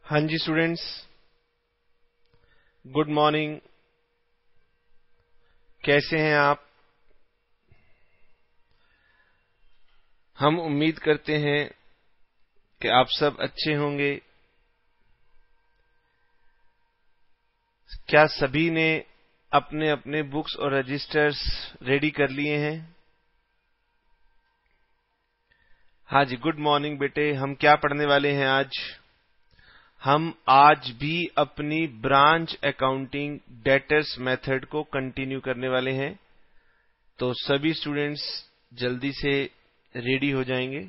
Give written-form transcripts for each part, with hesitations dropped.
हाँ जी students, good morning. कैसे हैं आप? हम उम्मीद करते हैं कि आप सब अच्छे होंगे। क्या सभी ने अपने अपने बुक्स और रजिस्टर्स रेडी कर लिए हैं? हाँ जी, गुड मॉर्निंग बेटे। हम क्या पढ़ने वाले हैं आज? हम आज भी अपनी ब्रांच अकाउंटिंग डेटर्स मेथड को कंटिन्यू करने वाले हैं। तो सभी स्टूडेंट्स जल्दी से रेडी हो जाएंगे।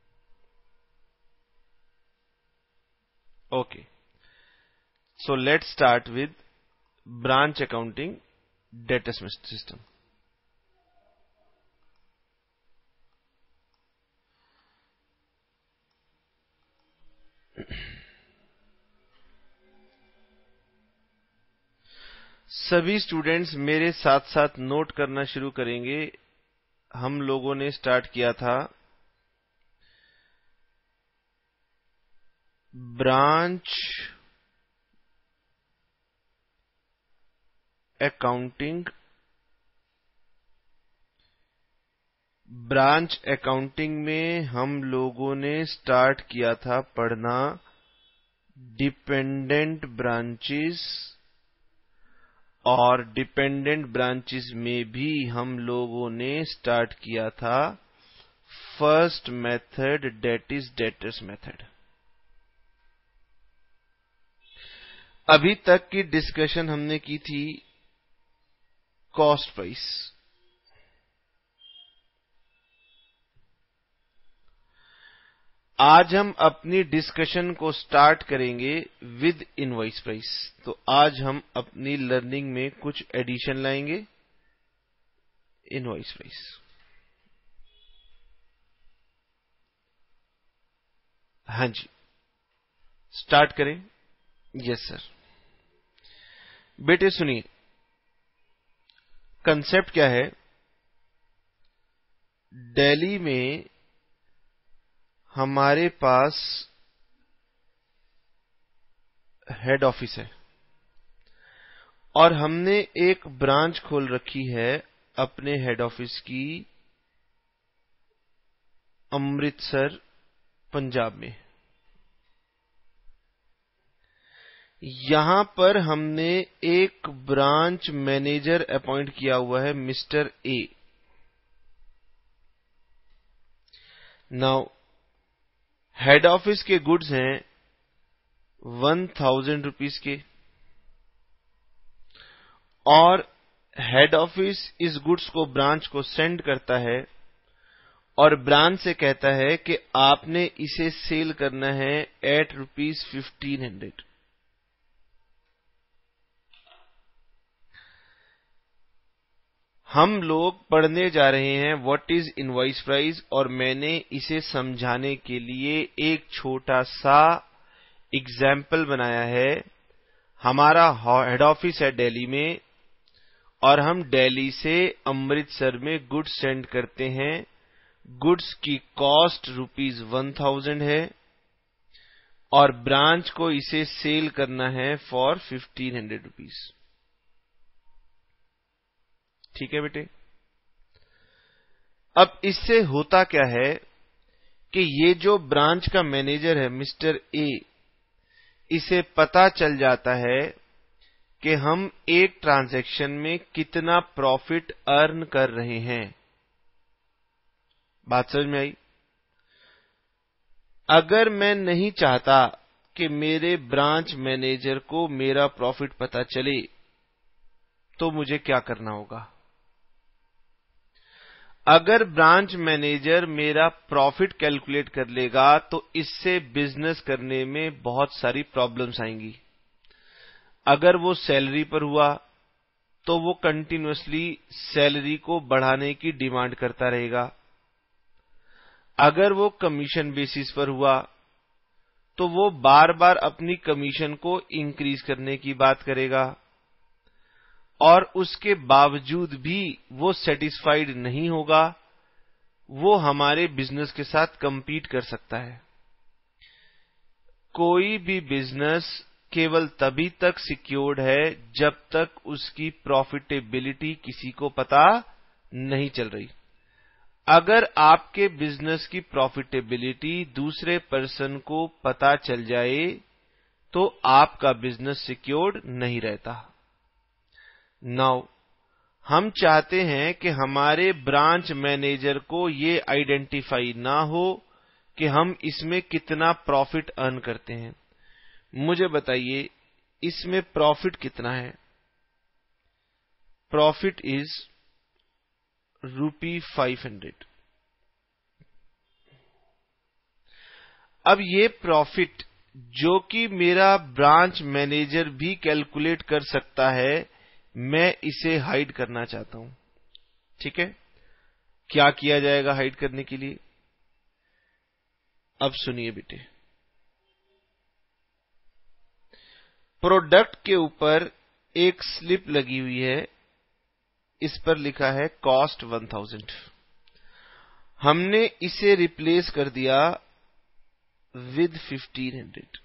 Okay, so let's start with branch accounting data system. सभी स्टूडेंट्स मेरे साथ साथ नोट करना शुरू करेंगे। हम लोगों ने स्टार्ट किया था ब्रांच अकाउंटिंग। ब्रांच अकाउंटिंग में हम लोगों ने स्टार्ट किया था पढ़ना डिपेंडेंट ब्रांचेस, और डिपेंडेंट ब्रांचेस में भी हम लोगों ने स्टार्ट किया था first method, that is debtors method. अभी तक की डिस्कशन हमने की थी कॉस्ट प्राइस। आज हम अपनी डिस्कशन को स्टार्ट करेंगे विद इनवॉइस प्राइस। तो आज हम अपनी लर्निंग में कुछ एडिशन लाएंगे। इनवॉइस प्राइस, हाँ जी, स्टार्ट करें। Yes sir. बेटे सुनिए, कंसेप्ट क्या है। दिल्ली में हमारे पास हेड ऑफिस है और हमने एक ब्रांच खोल रखी है अपने हेड ऑफिस की अमृतसर, पंजाब में। यहां पर हमने एक ब्रांच मैनेजर अपॉइंट किया हुआ है, mister A. Now head office के गुड्स हैं 1000 रुपीस के, और हेड ऑफिस इस गुड्स को ब्रांच को सेंड करता है और ब्रांच से कहता है कि आपने इसे सेल करना है एट ₹1500। हम लोग पढ़ने जा रहे हैं व्हाट इज इनवॉइस प्राइस, और मैंने इसे समझाने के लिए एक छोटा सा एग्जाम्पल बनाया है। हमारा हेड ऑफिस है दिल्ली में और हम दिल्ली से अमृतसर में गुड्स सेंड करते हैं। गुड्स की कॉस्ट ₹1000 है और ब्रांच को इसे सेल करना है फॉर 1500 रुपीस। ठीक है बेटे। अब इससे होता क्या है कि ये जो ब्रांच का मैनेजर है मिस्टर ए, इसे पता चल जाता है कि हम एक ट्रांजैक्शन में कितना प्रॉफिट अर्न कर रहे हैं। बात समझ में आई? अगर मैं नहीं चाहता कि मेरे ब्रांच मैनेजर को मेरा प्रॉफिट पता चले, तो मुझे क्या करना होगा? अगर ब्रांच मैनेजर मेरा प्रॉफिट कैलकुलेट कर लेगा तो इससे बिजनेस करने में बहुत सारी प्रॉब्लम्स आएंगी। अगर वो सैलरी पर हुआ तो वो कंटिन्यूअसली सैलरी को बढ़ाने की डिमांड करता रहेगा। अगर वो कमीशन बेसिस पर हुआ तो वो बार बार अपनी कमीशन को इंक्रीज करने की बात करेगा, और उसके बावजूद भी वो सेटिस्फाइड नहीं होगा। वो हमारे बिजनेस के साथ compete कर सकता है। कोई भी बिजनेस केवल तभी तक सिक्योर्ड है जब तक उसकी प्रॉफिटेबिलिटी किसी को पता नहीं चल रही। अगर आपके बिजनेस की प्रॉफिटेबिलिटी दूसरे पर्सन को पता चल जाए तो आपका बिजनेस सिक्योर्ड नहीं रहता। नाउ हम चाहते हैं कि हमारे ब्रांच मैनेजर को ये आइडेंटिफाई ना हो कि हम इसमें कितना प्रॉफिट अर्न करते हैं। मुझे बताइए इसमें प्रॉफिट कितना है? Profit is ₹500। अब ये प्रॉफिट जो कि मेरा ब्रांच मैनेजर भी कैलकुलेट कर सकता है, मैं इसे हाइड करना चाहता हूं। ठीक है, क्या किया जाएगा हाइड करने के लिए? अब सुनिए बेटे, प्रोडक्ट के ऊपर एक स्लिप लगी हुई है, इस पर लिखा है कॉस्ट 1000। हमने इसे रिप्लेस कर दिया विद 1500।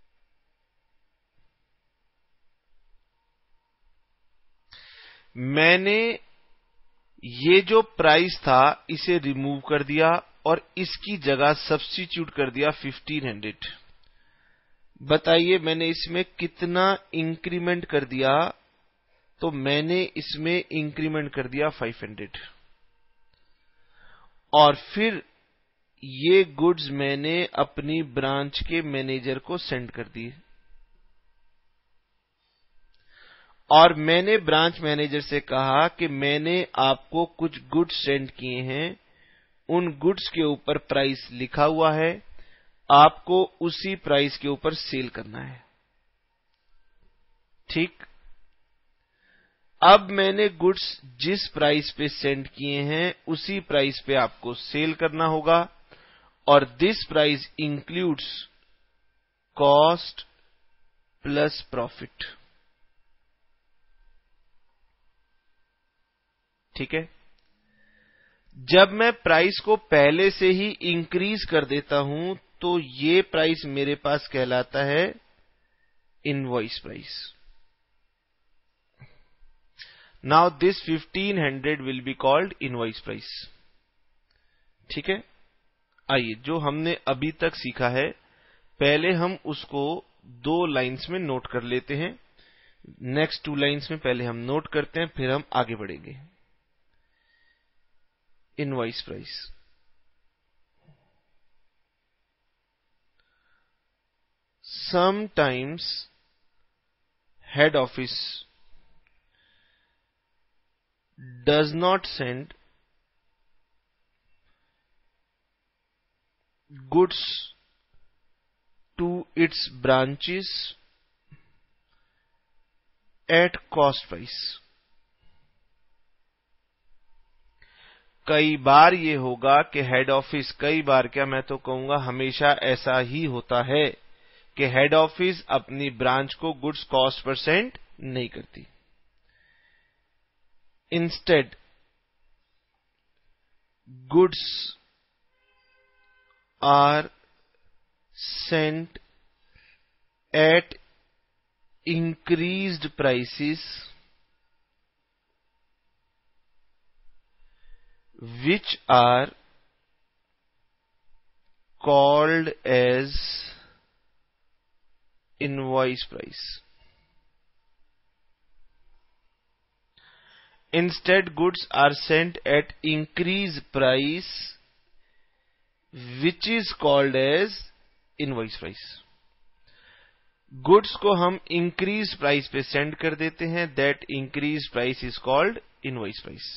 मैंने ये जो प्राइस था इसे रिमूव कर दिया और इसकी जगह सब्स्टिट्यूट कर दिया 1500। बताइए मैंने इसमें कितना इंक्रीमेंट कर दिया? तो मैंने इसमें इंक्रीमेंट कर दिया 500। और फिर ये गुड्स मैंने अपनी ब्रांच के मैनेजर को सेंड कर दिए और मैंने ब्रांच मैनेजर से कहा कि मैंने आपको कुछ गुड्स सेंड किए हैं, उन गुड्स के ऊपर प्राइस लिखा हुआ है, आपको उसी प्राइस के ऊपर सेल करना है। ठीक, अब मैंने गुड्स जिस प्राइस पे सेंड किए हैं उसी प्राइस पे आपको सेल करना होगा और this price includes cost plus profit. ठीक है, जब मैं प्राइस को पहले से ही इंक्रीज कर देता हूं तो ये प्राइस मेरे पास कहलाता है invoice price. Now this 1500 will be called invoice price. ठीक है, आइए जो हमने अभी तक सीखा है पहले हम उसको 2 लाइंस में नोट कर लेते हैं। नेक्स्ट 2 लाइंस में पहले हम नोट करते हैं, फिर हम आगे बढ़ेंगे। Invoice price, sometimes head office does not send goods to its branches at cost price। कई बार ये होगा कि हेड ऑफिस, कई बार क्या मैं तो कहूंगा हमेशा ऐसा ही होता है कि हेड ऑफिस अपनी ब्रांच को गुड्स कॉस्ट पर सेंड नहीं करती। Instead goods are sent at increased prices which are called as invoice price। Instead goods are sent at increased price which is called as invoice price। Goods को हम increase price पे send कर देते हैं, that increase price is called invoice price.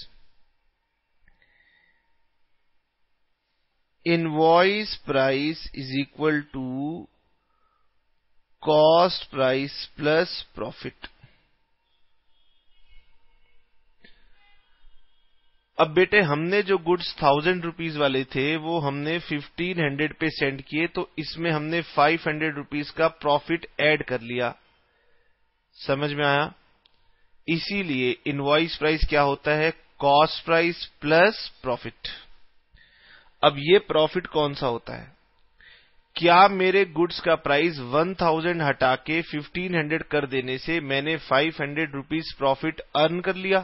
Invoice price is equal to cost price plus profit. अब बेटे हमने जो गुड्स 1000 रुपीज वाले थे वो हमने 1500 पे सेंड किए, तो इसमें हमने 500 रुपीज का प्रॉफिट ऐड कर लिया। समझ में आया? इसीलिए इनवॉइस प्राइस क्या होता है? Cost price plus profit. अब ये प्रॉफिट कौन सा होता है? क्या मेरे गुड्स का प्राइस 1000 हटा के 1500 कर देने से मैंने 500 रुपीज प्रॉफिट अर्न कर लिया?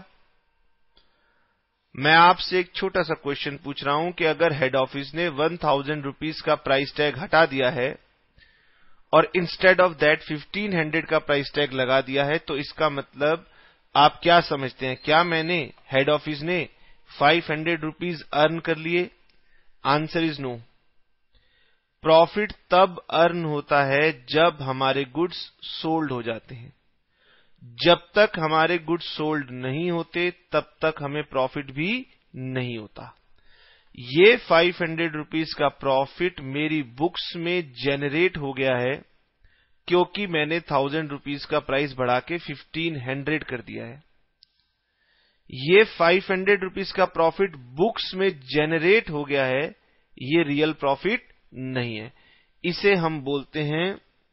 मैं आपसे एक छोटा सा क्वेश्चन पूछ रहा हूं कि अगर हेड ऑफिस ने 1000 रुपीज का प्राइस टैग हटा दिया है और इंस्टेड ऑफ दैट 1500 का प्राइस टैग लगा दिया है, तो इसका मतलब आप क्या समझते हैं? क्या मैंने हेड ऑफिस ने 500 रुपीज अर्न कर लिए? Answer is no. प्रॉफिट तब अर्न होता है जब हमारे गुड्स सोल्ड हो जाते हैं। जब तक हमारे गुड्स सोल्ड नहीं होते तब तक हमें प्रॉफिट भी नहीं होता। ये 500 रुपीज का प्रॉफिट मेरी बुक्स में जेनरेट हो गया है क्योंकि मैंने 1000 रुपीज का प्राइस बढ़ा के 1500 कर दिया है। ये 500 रुपीज का प्रॉफिट बुक्स में जेनरेट हो गया है, ये रियल प्रॉफिट नहीं है। इसे हम बोलते हैं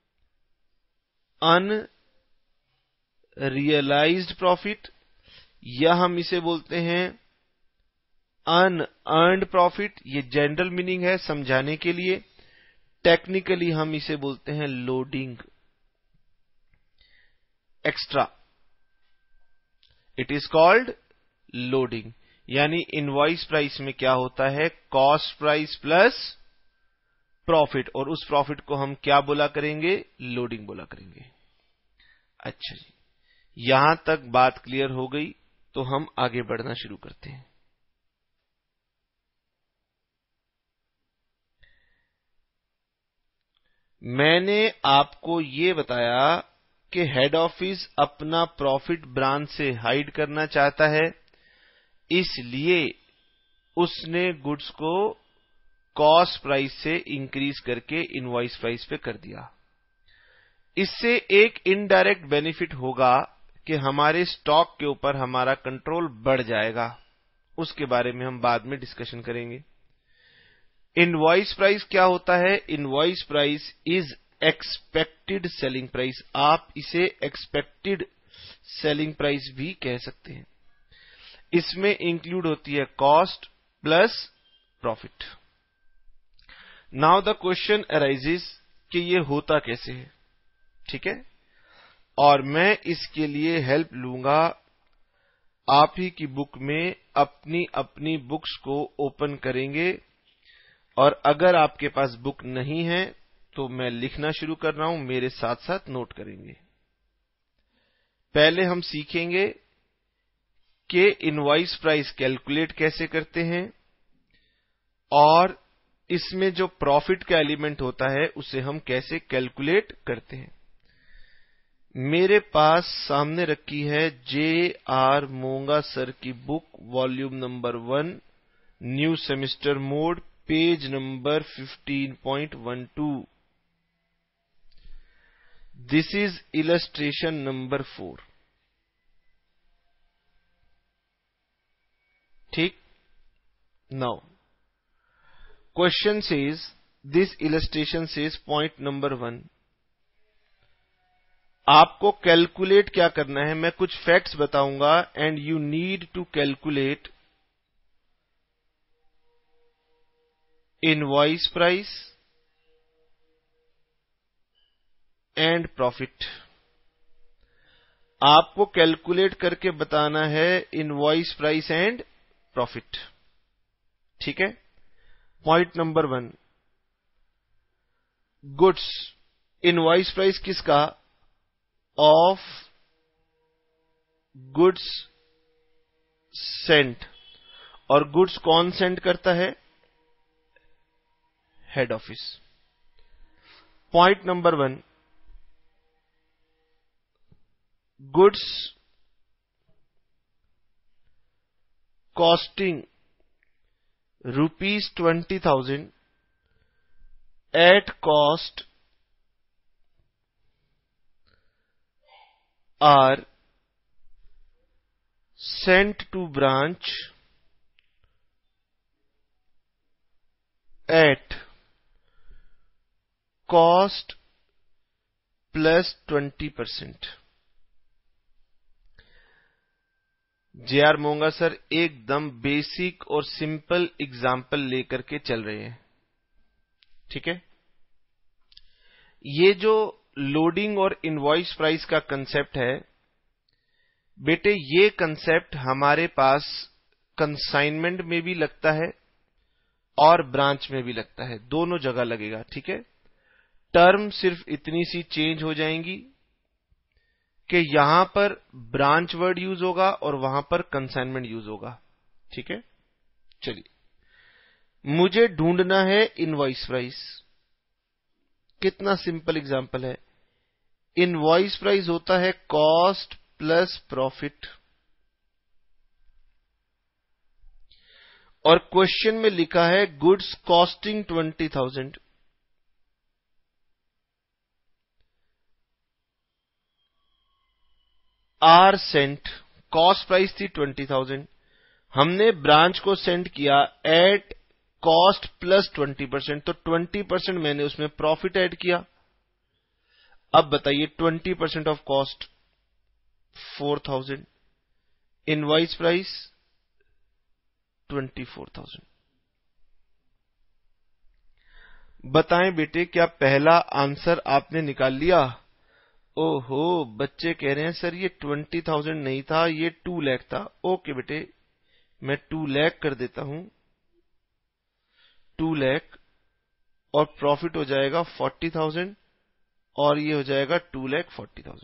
अनरियलाइज्ड प्रॉफिट, या हम इसे बोलते हैं अनअर्न्ड प्रॉफिट। ये जनरल मीनिंग है समझाने के लिए। टेक्निकली हम इसे बोलते हैं loading extra. It is called loading. यानी इनवॉइस प्राइस में क्या होता है? कॉस्ट प्राइस प्लस प्रॉफिट, और उस प्रॉफिट को हम क्या बोला करेंगे? लोडिंग बोला करेंगे। अच्छा जी, यहां तक बात क्लियर हो गई, तो हम आगे बढ़ना शुरू करते हैं। मैंने आपको ये बताया कि हेड ऑफिस अपना प्रॉफिट ब्रांच से हाइड करना चाहता है, इसलिए उसने गुड्स को कॉस्ट प्राइस से इंक्रीज करके इनवॉइस प्राइस पे कर दिया। इससे एक इनडायरेक्ट बेनिफिट होगा कि हमारे स्टॉक के ऊपर हमारा कंट्रोल बढ़ जाएगा। उसके बारे में हम बाद में डिस्कशन करेंगे। इनवॉइस प्राइस क्या होता है? Invoice price is expected selling price. आप इसे एक्सपेक्टेड सेलिंग प्राइस भी कह सकते हैं। इसमें इंक्लूड होती है cost plus profit. Now the question arises कि ये होता कैसे है, ठीक है? और मैं इसके लिए हेल्प लूंगा आप ही की बुक में। अपनी अपनी बुक्स को ओपन करेंगे, और अगर आपके पास बुक नहीं है तो मैं लिखना शुरू कर रहा हूं, मेरे साथ साथ नोट करेंगे। पहले हम सीखेंगे कि इनवॉइस प्राइस कैलकुलेट कैसे करते हैं, और इसमें जो प्रॉफिट का एलिमेंट होता है उसे हम कैसे कैलकुलेट करते हैं। मेरे पास सामने रखी है J.R. मोंगा सर की book, volume number 1, new semester mode, page number 15.12। This is illustration number 4। ठीक? Now question says, this illustration says point number 1, आपको कैलकुलेट क्या करना है? मैं कुछ फैक्ट्स बताऊंगा and you need to calculate invoice price and profit. आपको calculate करके बताना है इनवॉइस प्राइस एंड प्रॉफिट, ठीक है? Point number 1, goods. Invoice price किसका? Of goods sent. और गुड्स कौन सेंड करता है? Head office. Point number 1, goods costing ₹20,000 at cost are sent to branch at cost plus 20%। J.R. Monga sir एकदम basic और simple example लेकर के चल रहे हैं, ठीक है? ये जो लोडिंग और इनवॉइस प्राइस का कंसेप्ट है बेटे, ये कंसेप्ट हमारे पास कंसाइनमेंट में भी लगता है और ब्रांच में भी लगता है, दोनों जगह लगेगा। ठीक है, टर्म सिर्फ इतनी सी चेंज हो जाएंगी कि यहां पर ब्रांच वर्ड यूज होगा और वहां पर कंसाइनमेंट यूज होगा। ठीक है, चलिए, मुझे ढूंढना है इनवॉइस प्राइस। कितना सिंपल एग्जांपल है। इनवॉइस प्राइस होता है कॉस्ट प्लस प्रॉफिट, और क्वेश्चन में लिखा है goods costing 20,000। Are sent, cost price थी 20,000, हमने ब्रांच को सेंड किया एट कॉस्ट प्लस 20%, तो 20% मैंने उसमें प्रॉफिट ऐड किया। अब बताइए 20% ऑफ कॉस्ट 4,000, इनवॉइस प्राइस 24,000। बताएं बेटे, क्या पहला आंसर आपने निकाल लिया? ओहो, बच्चे कह रहे हैं सर ये 20,000 नहीं था, ये 2 लाख था। ओके बेटे, मैं 2 लाख कर देता हूं, 2 लाख, और प्रॉफिट हो जाएगा 40,000, और ये हो जाएगा 2,40,000।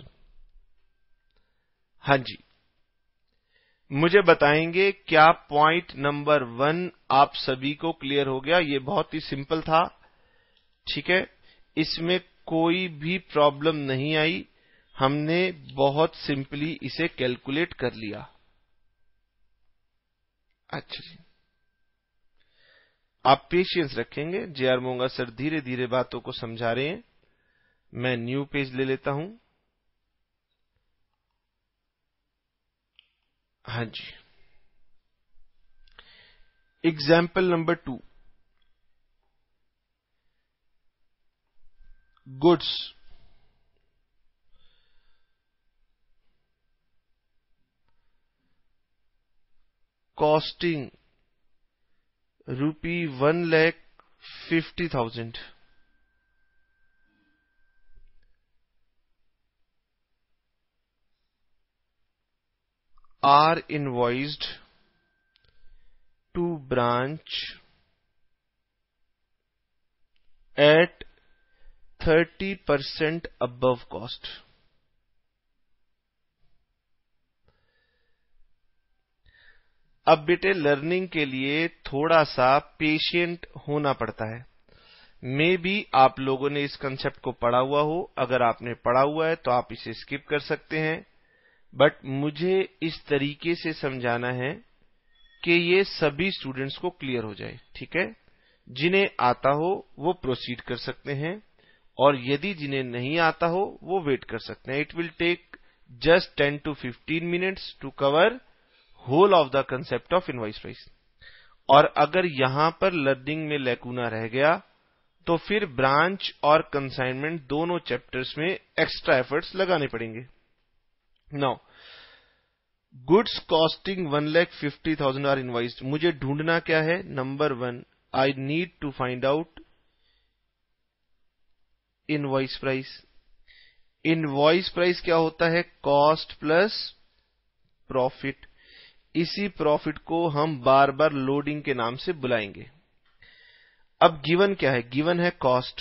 हाँ जी, मुझे बताएंगे क्या पॉइंट नंबर 1 आप सभी को क्लियर हो गया? ये बहुत ही सिंपल था। ठीक है, इसमें कोई भी प्रॉब्लम नहीं आई, हमने बहुत सिंपली इसे कैलकुलेट कर लिया। अच्छा जी, आप पेशेंस रखेंगे, जेआर मोंगा सर धीरे धीरे बातों को समझा रहे हैं। मैं न्यू पेज ले लेता हूं। हाँ जी, example number 2, goods costing ₹1,50,000 are invoiced to branch at 30% above cost। अब बेटे, लर्निंग के लिए थोड़ा सा पेशेंट होना पड़ता है। मे बी आप लोगों ने इस कंसेप्ट को पढ़ा हुआ हो, अगर आपने पढ़ा हुआ है तो आप इसे स्किप कर सकते हैं, बट मुझे इस तरीके से समझाना है कि ये सभी स्टूडेंट्स को क्लियर हो जाए। ठीक है, जिन्हें आता हो वो प्रोसीड कर सकते हैं, और यदि जिन्हें नहीं आता हो वो वेट कर सकते हैं। It will take just 10 to 15 minutes to cover whole of the concept of invoice price. और अगर यहां पर लर्निंग में लैकूना रह गया तो फिर ब्रांच और कंसाइनमेंट दोनों चैप्टर्स में एक्स्ट्रा एफर्ट्स लगाने पड़ेंगे। Now, goods costing 1,50,000 are invoiced. मुझे ढूंढना क्या है? Number 1, I need to find out invoice price. Invoice price क्या होता है? Cost plus profit. इसी प्रॉफिट को हम बार बार लोडिंग के नाम से बुलाएंगे। अब गिवन क्या है? गिवन है कॉस्ट,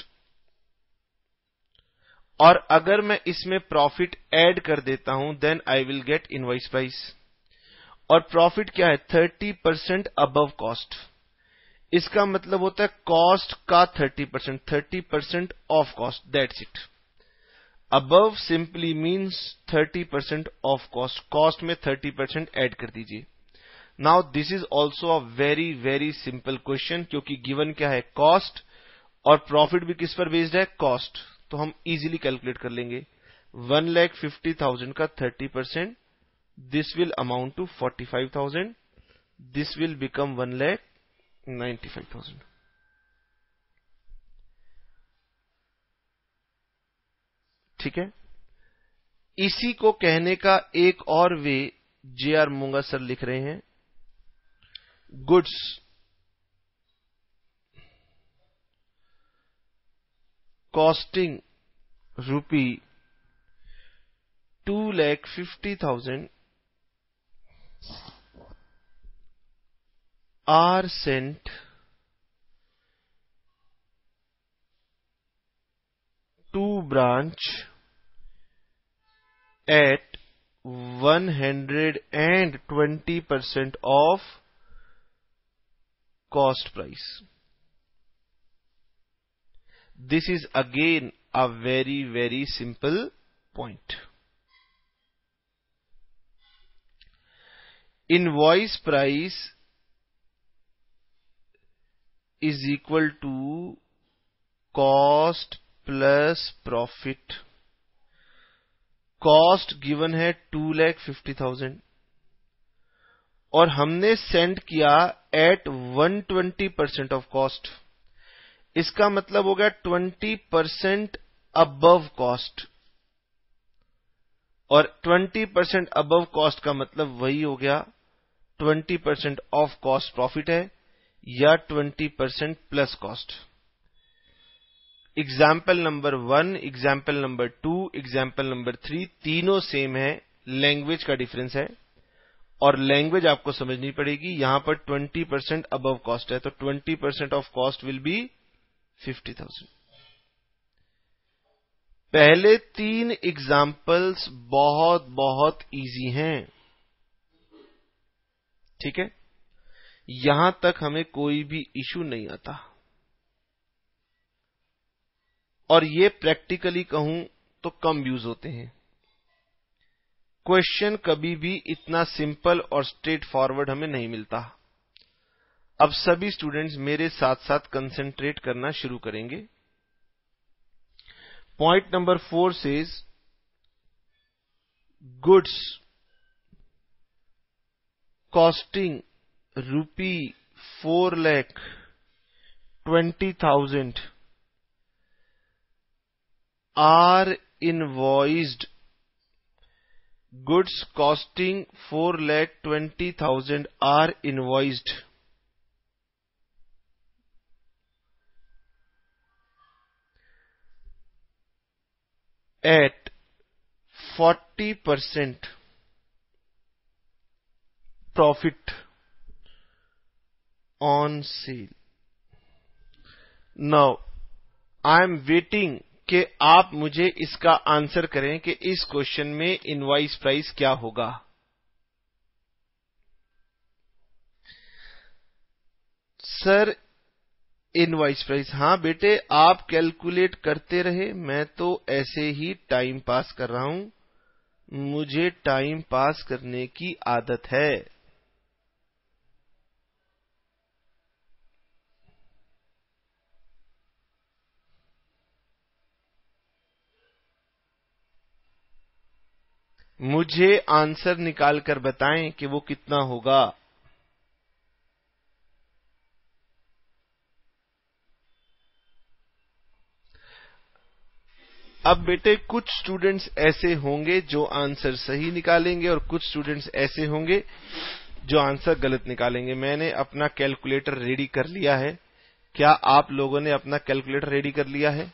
और अगर मैं इसमें प्रॉफिट ऐड कर देता हूं then I will get invoice price. और प्रॉफिट क्या है? 30% अबव कॉस्ट। इसका मतलब होता है कॉस्ट का 30%, 30% of cost, that's it. Above simply means 30% of cost, cost में 30% ऐड कर दीजिए। Now this is also a very very simple question, क्योंकि गिवन क्या है? कॉस्ट, और प्रॉफिट भी किस पर बेस्ड है? कॉस्ट। तो हम इजीली कैलकुलेट कर लेंगे। 1,50,000 का 30%, this will amount to 45,000, this will become 1,95,000। ठीक है, इसी को कहने का एक और वे जेआर मोंगा सर लिख रहे हैं, goods costing rupee 2,50,000 are sent to branch at 120% of cost price. This is again a very, very simple point. Invoice price is equal to cost plus profit. Cost given है 2,50,000 और हमने send किया eight 120% of cost. इसका मतलब हो गया 20% above cost, और 20% above cost का मतलब वही हो गया 20% ऑफ कॉस्ट प्रॉफिट है या 20% plus cost. Example number 1, example number 2, example number 3 तीनों सेम है, लैंग्वेज का डिफरेंस है और लैंग्वेज आपको समझनी पड़ेगी। यहां पर 20% अबव कॉस्ट है तो 20% ऑफ कॉस्ट विल बी 50,000। पहले 3 एग्जाम्पल्स बहुत बहुत इजी हैं, ठीक है, यहां तक हमें कोई भी इशू नहीं आता। और ये प्रैक्टिकली कहूं तो कम यूज होते हैं। क्वेश्चन कभी भी इतना सिंपल और स्ट्रेट फॉरवर्ड हमें नहीं मिलता। अब सभी स्टूडेंट्स मेरे साथ साथ कंसंट्रेट करना शुरू करेंगे। Point number 4 says goods costing ₹4,20,000 are invoiced. Goods costing 4,20,000 are invoiced at 40% profit on sale. Now I am waiting कि आप मुझे इसका आंसर करें कि इस क्वेश्चन में इनवॉइस प्राइस क्या होगा। सर इनवॉइस प्राइस, हां बेटे आप कैलकुलेट करते रहे, मैं तो ऐसे ही टाइम पास कर रहा हूं, मुझे टाइम पास करने की आदत है। मुझे आंसर निकाल कर बताएं कि वो कितना होगा। अब बेटे कुछ स्टूडेंट्स ऐसे होंगे जो आंसर सही निकालेंगे और कुछ स्टूडेंट्स ऐसे होंगे जो आंसर गलत निकालेंगे। मैंने अपना कैलकुलेटर रेडी कर लिया है। क्या आप लोगों ने अपना कैलकुलेटर रेडी कर लिया है?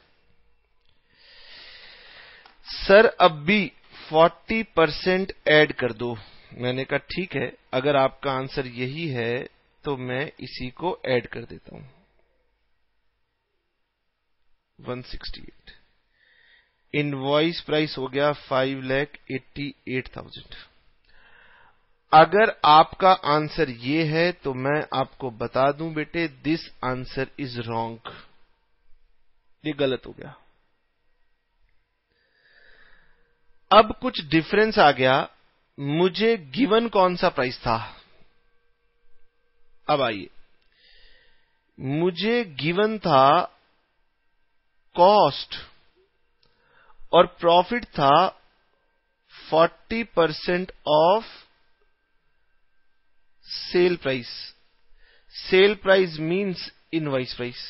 सर अब भी 40% ऐड कर दो। मैंने कहा ठीक है, अगर आपका आंसर यही है तो मैं इसी को ऐड कर देता हूं। 168 इनवॉइस प्राइस हो गया 5,88,000। अगर आपका आंसर ये है तो मैं आपको बता दूं बेटे, दिस आंसर इज रॉन्ग, ये गलत हो गया। अब कुछ डिफरेंस आ गया। मुझे गिवन कौन सा प्राइस था? अब आइए, मुझे गिवन था कॉस्ट और प्रॉफिट था 40% of sale price. Sale price means invoice price.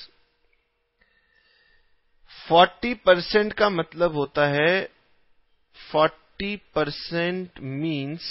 40% का मतलब होता है 40% मींस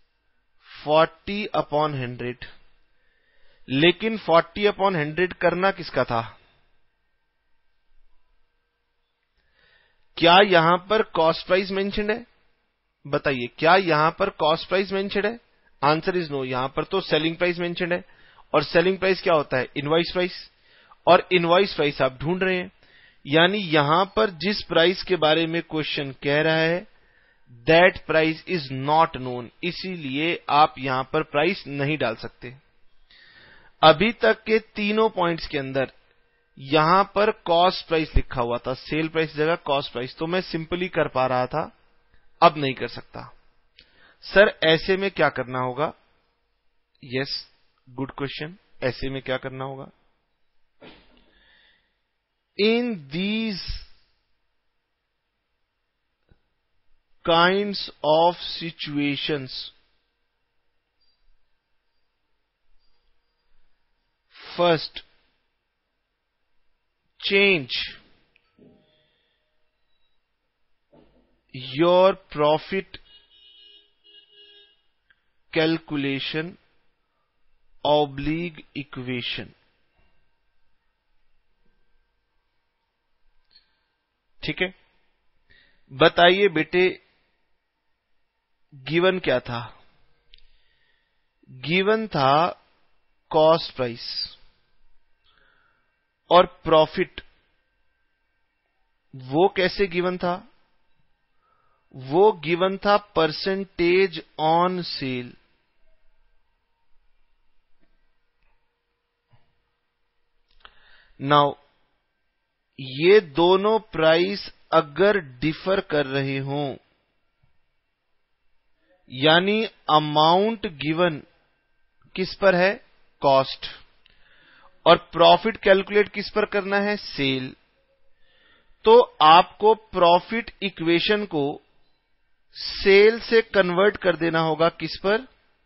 40/100। लेकिन 40/100 करना किसका था? क्या यहां पर कॉस्ट प्राइस मेंशन्ड है? बताइए, क्या यहां पर कॉस्ट प्राइस मेंशन्ड है? Answer is no. यहां पर तो सेलिंग प्राइस मेंशन्ड है, और सेलिंग प्राइस क्या होता है? इनवॉइस प्राइस, और इनवॉइस प्राइस आप ढूंढ रहे हैं। यानी यहां पर जिस प्राइस के बारे में क्वेश्चन कह रहा है, that price is not known, इसीलिए आप यहां पर प्राइस नहीं डाल सकते। अभी तक के तीनों पॉइंट्स के अंदर यहां पर कॉस्ट प्राइस लिखा हुआ था, सेल प्राइस जगह कॉस्ट प्राइस, तो मैं सिंपली कर पा रहा था, अब नहीं कर सकता। सर ऐसे में क्या करना होगा? Yes, good question. ऐसे में क्या करना होगा? In these kinds of situations, first change your profit calculation oblique equation। ठीक है, बताइए बेटे, गिवन क्या था? गिवन था कॉस्ट प्राइस, और प्रॉफिट वो कैसे गिवन था? वो गिवन था परसेंटेज ऑन सेल। नाउ ये दोनों प्राइस अगर डिफर कर रहे हों, यानी अमाउंट गिवन किस पर है? कॉस्ट, और प्रॉफिट कैलकुलेट किस पर करना है? सेल। तो आपको प्रॉफिट इक्वेशन को सेल से कन्वर्ट कर देना होगा, किस पर?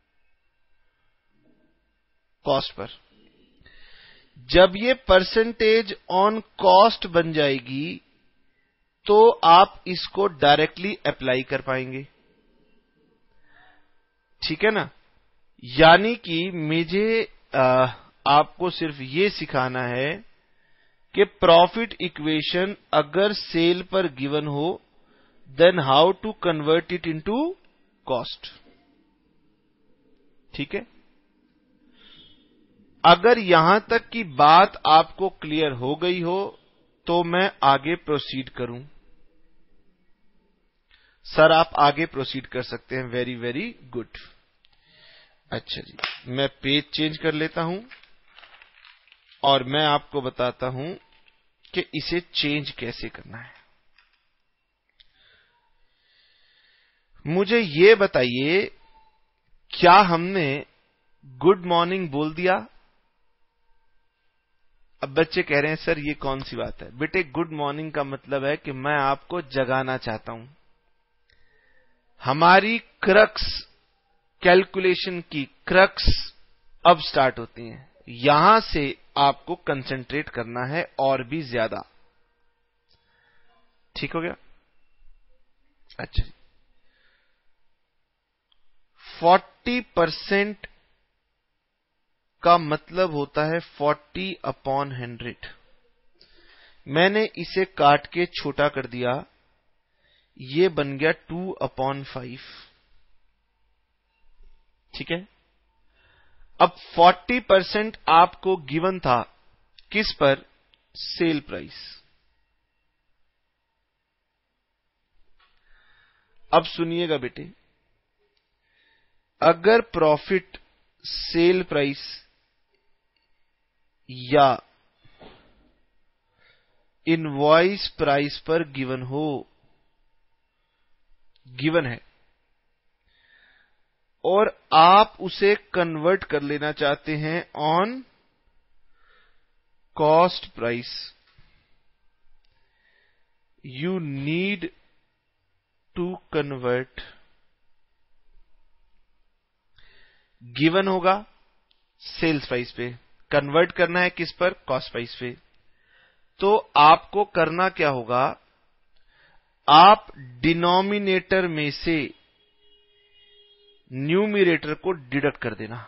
Cost per. जब ये परसेंटेज ऑन कॉस्ट बन जाएगी, तो आप इसको डायरेक्टली अप्लाई कर पाएंगे। ठीक है ना? यानी कि मुझे आपको सिर्फ ये सिखाना है कि प्रॉफिट इक्वेशन अगर सेल पर गिवन हो, then how to convert it into cost. ठीक है, अगर यहां तक की बात आपको क्लियर हो गई हो, तो मैं आगे प्रोसीड करूं। सर आप आगे प्रोसीड कर सकते हैं। Very very good. अच्छा जी, मैं पेज चेंज कर लेता हूं, और मैं आपको बताता हूं कि इसे चेंज कैसे करना है। मुझे ये बताइए, क्या हमने गुड मॉर्निंग बोल दिया? अब बच्चे कह रहे हैं सर ये कौन सी बात है? बेटे, गुड मॉर्निंग का मतलब है कि मैं आपको जगाना चाहता हूं। हमारी क्रक्स, कैलकुलेशन की क्रक्स अब स्टार्ट होती हैं। यहां से आपको कंसंट्रेट करना है और भी ज्यादा। ठीक हो गया? अच्छा, 40% का मतलब होता है 40/100। मैंने इसे काट के छोटा कर दिया, ये बन गया 2/5। ठीक है, अब 40% आपको गिवन था, किस पर? Sale price. अब सुनिएगा बेटे, अगर प्रॉफिट सेल प्राइस या इनवॉइस प्राइस पर गिवन हो, गिवन है, और आप उसे कन्वर्ट कर लेना चाहते हैं on cost price, you need to convert. Given होगा सेल्स प्राइस पे, कन्वर्ट करना है किस पर? कॉस्ट प्राइस पे। तो आपको करना क्या होगा? आप डिनोमिनेटर में से न्यूमरेटर को डिडक्ट कर देना।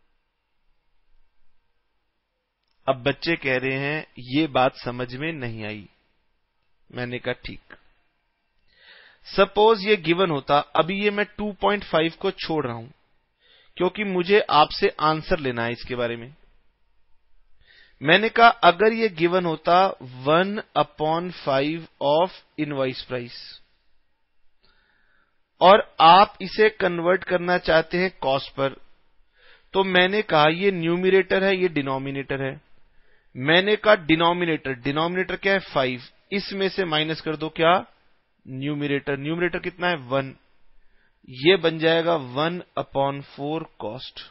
अब बच्चे कह रहे हैं ये बात समझ में नहीं आई। मैंने कहा ठीक, सपोज ये गिवन होता, अभी ये मैं 2.5 को छोड़ रहा हूं क्योंकि मुझे आपसे आंसर लेना है इसके बारे में। मैंने कहा अगर ये गिवन होता 1/5 ऑफ इनवॉइस प्राइस और आप इसे कन्वर्ट करना चाहते हैं कॉस्ट पर, तो मैंने कहा ये न्यूमरेटर है, ये डिनोमिनेटर है। मैंने कहा डिनोमिनेटर क्या है 5, इसमें से माइनस कर दो क्या न्यूमरेटर कितना है 1, ये बन जाएगा 1/4 कॉस्ट।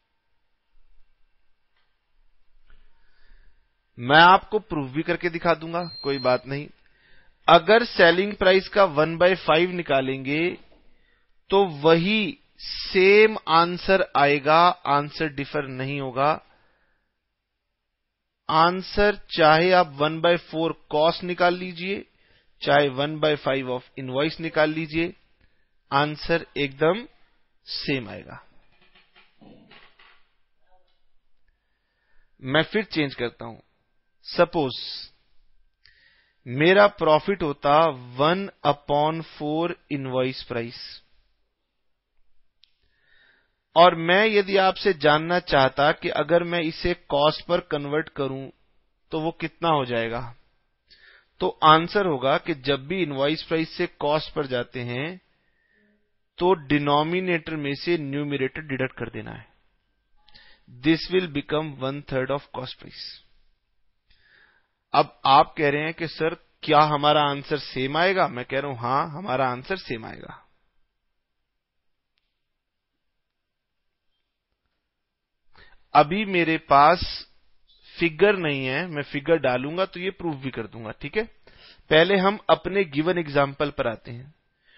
मैं आपको प्रूफ भी करके दिखा दूंगा, कोई बात नहीं। अगर सेलिंग प्राइस का 1/5 निकालेंगे तो वही सेम आंसर आएगा, आंसर डिफर नहीं होगा। आंसर चाहे आप 1/4 कॉस्ट निकाल लीजिए, चाहे 1/5 ऑफ इनवॉइस निकाल लीजिए, आंसर एकदम सेम आएगा। मैं फिर चेंज करता हूं। सपोज मेरा प्रॉफिट होता 1/4 इनवॉइस प्राइस, और मैं यदि आपसे जानना चाहता कि अगर मैं इसे कॉस्ट पर कन्वर्ट करूं तो वो कितना हो जाएगा, तो आंसर होगा कि जब भी इनवॉइस प्राइस से कॉस्ट पर जाते हैं तो डिनोमिनेटर में से न्यूमरेटर डिडक्ट कर देना है। This will become 1/3 of cost price. अब आप कह रहे हैं कि सर क्या हमारा आंसर सेम आएगा? मैं कह रहा हूं हां, हमारा आंसर सेम आएगा। अभी मेरे पास फिगर नहीं है, मैं फिगर डालूंगा तो ये प्रूफ भी कर दूंगा, ठीक है। पहले हम अपने गिवन एग्जांपल पर आते हैं।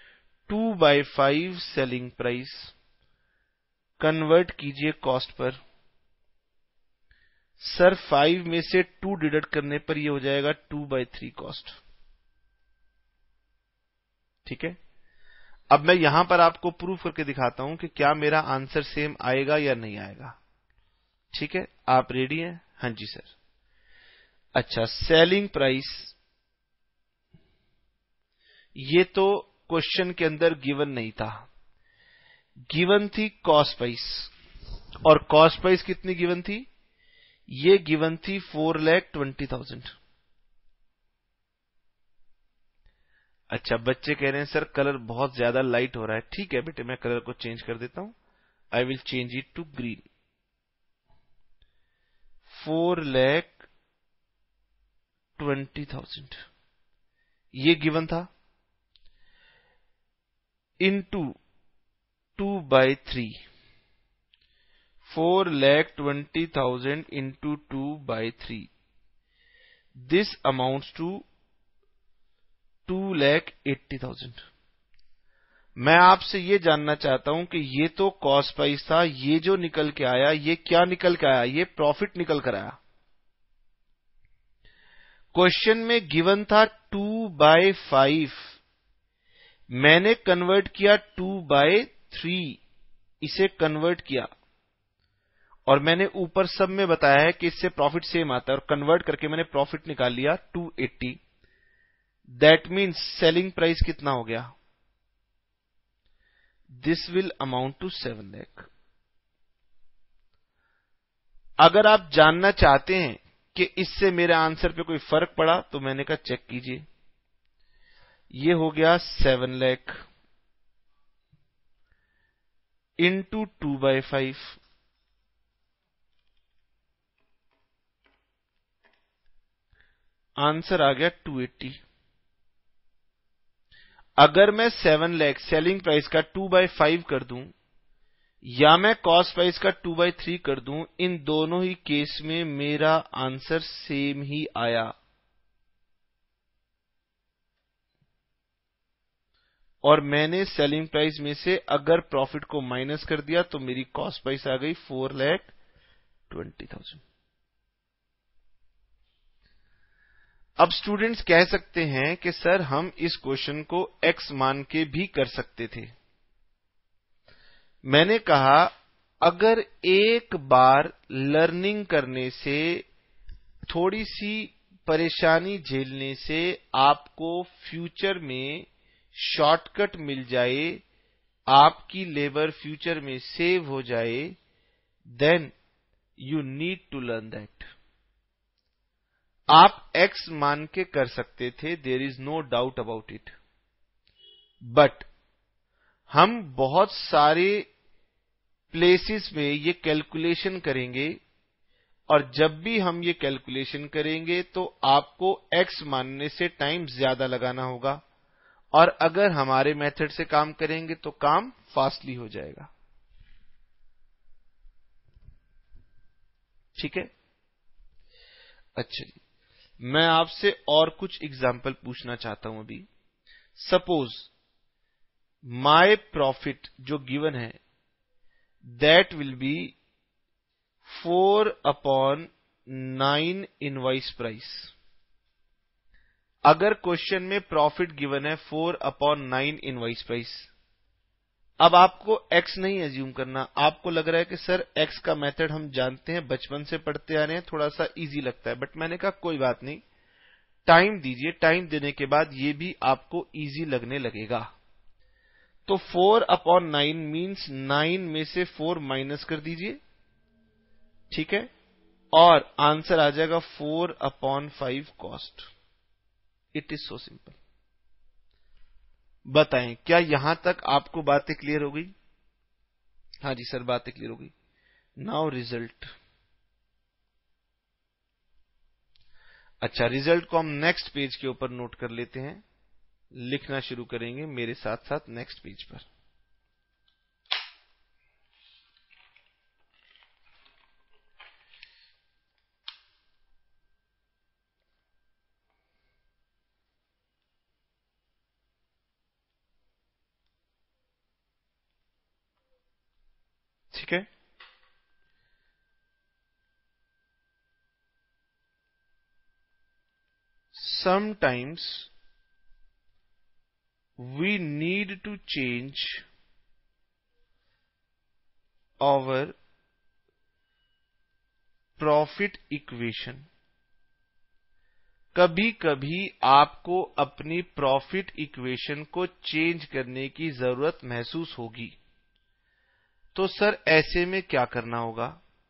2/5 सेलिंग प्राइस, कन्वर्ट कीजिए कॉस्ट पर। सर 5 में से 2 डिडक्ट करने पर ये हो जाएगा 2/3 कॉस्ट, ठीक है। अब मैं यहां पर आपको प्रूफ करके दिखाता हूं कि क्या मेरा आंसर सेम आएगा या नहीं आएगा, ठीक है। आप रेडी हैं? हाँ जी सर। अच्छा, सेलिंग प्राइस, ये तो क्वेश्चन के अंदर गिवन नहीं था, गिवन थी कॉस्ट प्राइस। और कॉस्ट प्राइस कितनी गिवन थी? ये गिवन थी 4,20,000। अच्छा, बच्चे कह रहे हैं सर कलर बहुत ज्यादा लाइट हो रहा है। ठीक है बेटे, मैं कलर को चेंज कर देता हूं। I will change it to green. 4,20,000 ये गिवन था, into 2/3। 4,20,000 into 2/3. This amounts to 2,80,000। मैं आपसे ये जानना चाहता हूं कि ये तो कॉस्ट प्राइस था, ये जो निकल के आया, ये क्या निकल के आया? ये प्रॉफिट निकल कर आया। क्वेश्चन में गिवन था 2/5, मैंने कन्वर्ट किया 2/3, इसे कन्वर्ट किया, और मैंने ऊपर सब में बताया है कि इससे प्रॉफिट सेम आता है, और कन्वर्ट करके मैंने प्रॉफिट निकाल लिया 280। दैट मीन्स सेलिंग प्राइस कितना हो गया? This will amount to 7 lakh. अगर आप जानना चाहते हैं कि इससे मेरे आंसर पे कोई फर्क पड़ा, तो मैंने कहा चेक कीजिए, ये हो गया 7 लाख इंटू 2/5, आंसर आ गया 280। अगर मैं 7 लाख सेलिंग प्राइस का 2/5 कर दूं, या मैं कॉस्ट प्राइस का 2/3 कर दूं, इन दोनों ही केस में मेरा आंसर सेम ही आया। और मैंने सेलिंग प्राइस में से अगर प्रॉफिट को माइनस कर दिया तो मेरी कॉस्ट प्राइस आ गई 4,20,000। अब स्टूडेंट्स कह सकते हैं कि सर हम इस क्वेश्चन को x मान के भी कर सकते थे। मैंने कहा अगर एक बार लर्निंग करने से, थोड़ी सी परेशानी झेलने से आपको फ्यूचर में शॉर्टकट मिल जाए, आपकी लेबर फ्यूचर में सेव हो जाए, then you need to learn that. आप X मान के कर सकते थे, there is no doubt about it, but हम बहुत सारे प्लेसेस में ये कैलकुलेशन करेंगे, और जब भी हम ये कैलकुलेशन करेंगे तो आपको X मानने से टाइम ज्यादा लगाना होगा, और अगर हमारे मेथड से काम करेंगे तो काम फास्टली हो जाएगा। ठीक है, अच्छा जी, मैं आपसे और कुछ एग्जाम्पल पूछना चाहता हूं अभी। सपोज माय प्रॉफिट जो गिवन है, that will be 4/9 invoice price. अगर क्वेश्चन में प्रॉफिट गिवन है 4/9 इनवॉइस प्राइस, अब आपको X नहीं एज्यूम करना। आपको लग रहा है कि सर X का मेथड हम जानते हैं, बचपन से पढ़ते आ रहे हैं, थोड़ा सा इजी लगता है, बट मैंने कहा कोई बात नहीं, टाइम दीजिए, टाइम देने के बाद ये भी आपको इजी लगने लगेगा। तो 4/9 मीन्स 9 में से 4 माइनस कर दीजिए, ठीक है, और आंसर आ जाएगा 4/5 cost. It is so simple. बताएं, क्या यहां तक आपको बातें क्लियर हो गई? हाँ जी सर, बातें क्लियर हो गई। Now result. अच्छा, रिजल्ट को हम नेक्स्ट पेज के ऊपर नोट कर लेते हैं, लिखना शुरू करेंगे मेरे साथ साथ नेक्स्ट पेज पर। ठीक है, sometimes we need to change our profit equation। कभी कभी आपको अपनी प्रॉफिट इक्वेशन को चेंज करने की जरूरत महसूस होगी। तो सर ऐसे में क्या करना होगा?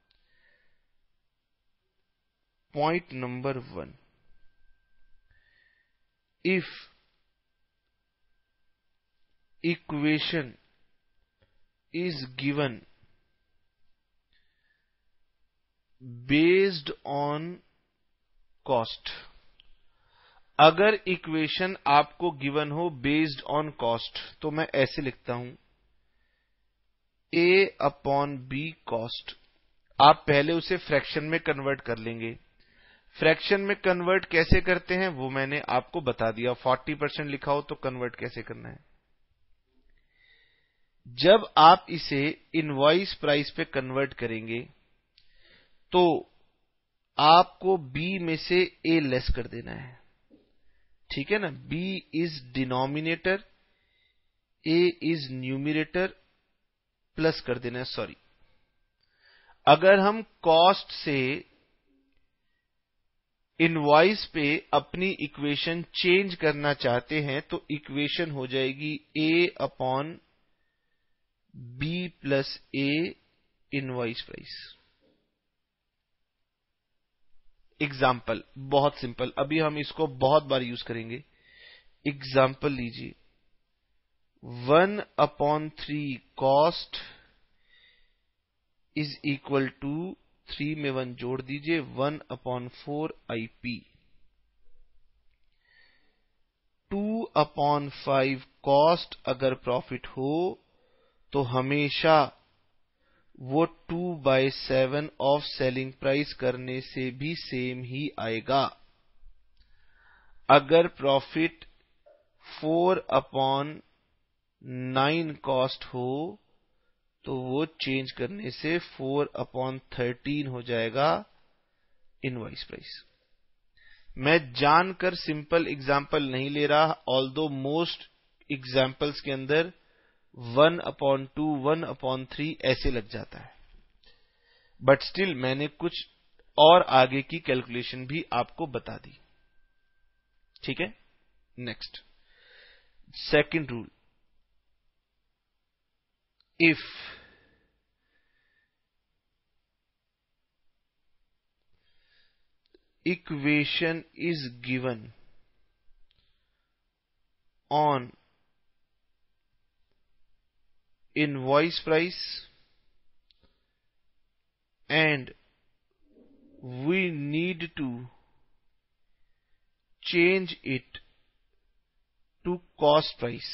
Point number 1, if equation is given based on cost। अगर इक्वेशन आपको गिवन हो बेस्ड ऑन कॉस्ट, तो मैं ऐसे लिखता हूं A/B कॉस्ट। आप पहले उसे फ्रैक्शन में कन्वर्ट कर लेंगे। फ्रैक्शन में कन्वर्ट कैसे करते हैं वो मैंने आपको बता दिया। 40% लिखा हो तो कन्वर्ट कैसे करना है। जब आप इसे इनवॉइस प्राइस पे कन्वर्ट करेंगे तो आपको B में से A लेस कर देना है, ठीक है ना। B is denominator, A is numerator, plus कर देना है, सॉरी। अगर हम कॉस्ट से इनवॉइस पे अपनी इक्वेशन चेंज करना चाहते हैं तो इक्वेशन हो जाएगी A/B plus A invoice price. Example बहुत सिंपल, अभी हम इसको बहुत बार यूज करेंगे। एग्जाम्पल लीजिए, 1/3 कॉस्ट इज इक्वल टू 3 में 1 जोड़ दीजिए 1/4 IP। 2/5 कॉस्ट अगर प्रॉफिट हो तो हमेशा वो 2/7 ऑफ सेलिंग प्राइस करने से भी सेम ही आएगा। अगर प्रॉफिट 4/9 कॉस्ट हो तो वो चेंज करने से 4/13 हो जाएगा इनवॉइस प्राइस। मैं जानकर सिंपल एग्जाम्पल नहीं ले रहा, ऑल्दो मोस्ट एग्जाम्पल्स के अंदर 1/2, 1/3 ऐसे लग जाता है, बट स्टिल मैंने कुछ और आगे की कैलकुलेशन भी आपको बता दी, ठीक है। Next, second rule, if equation is given on invoice price and we need to change it to cost price.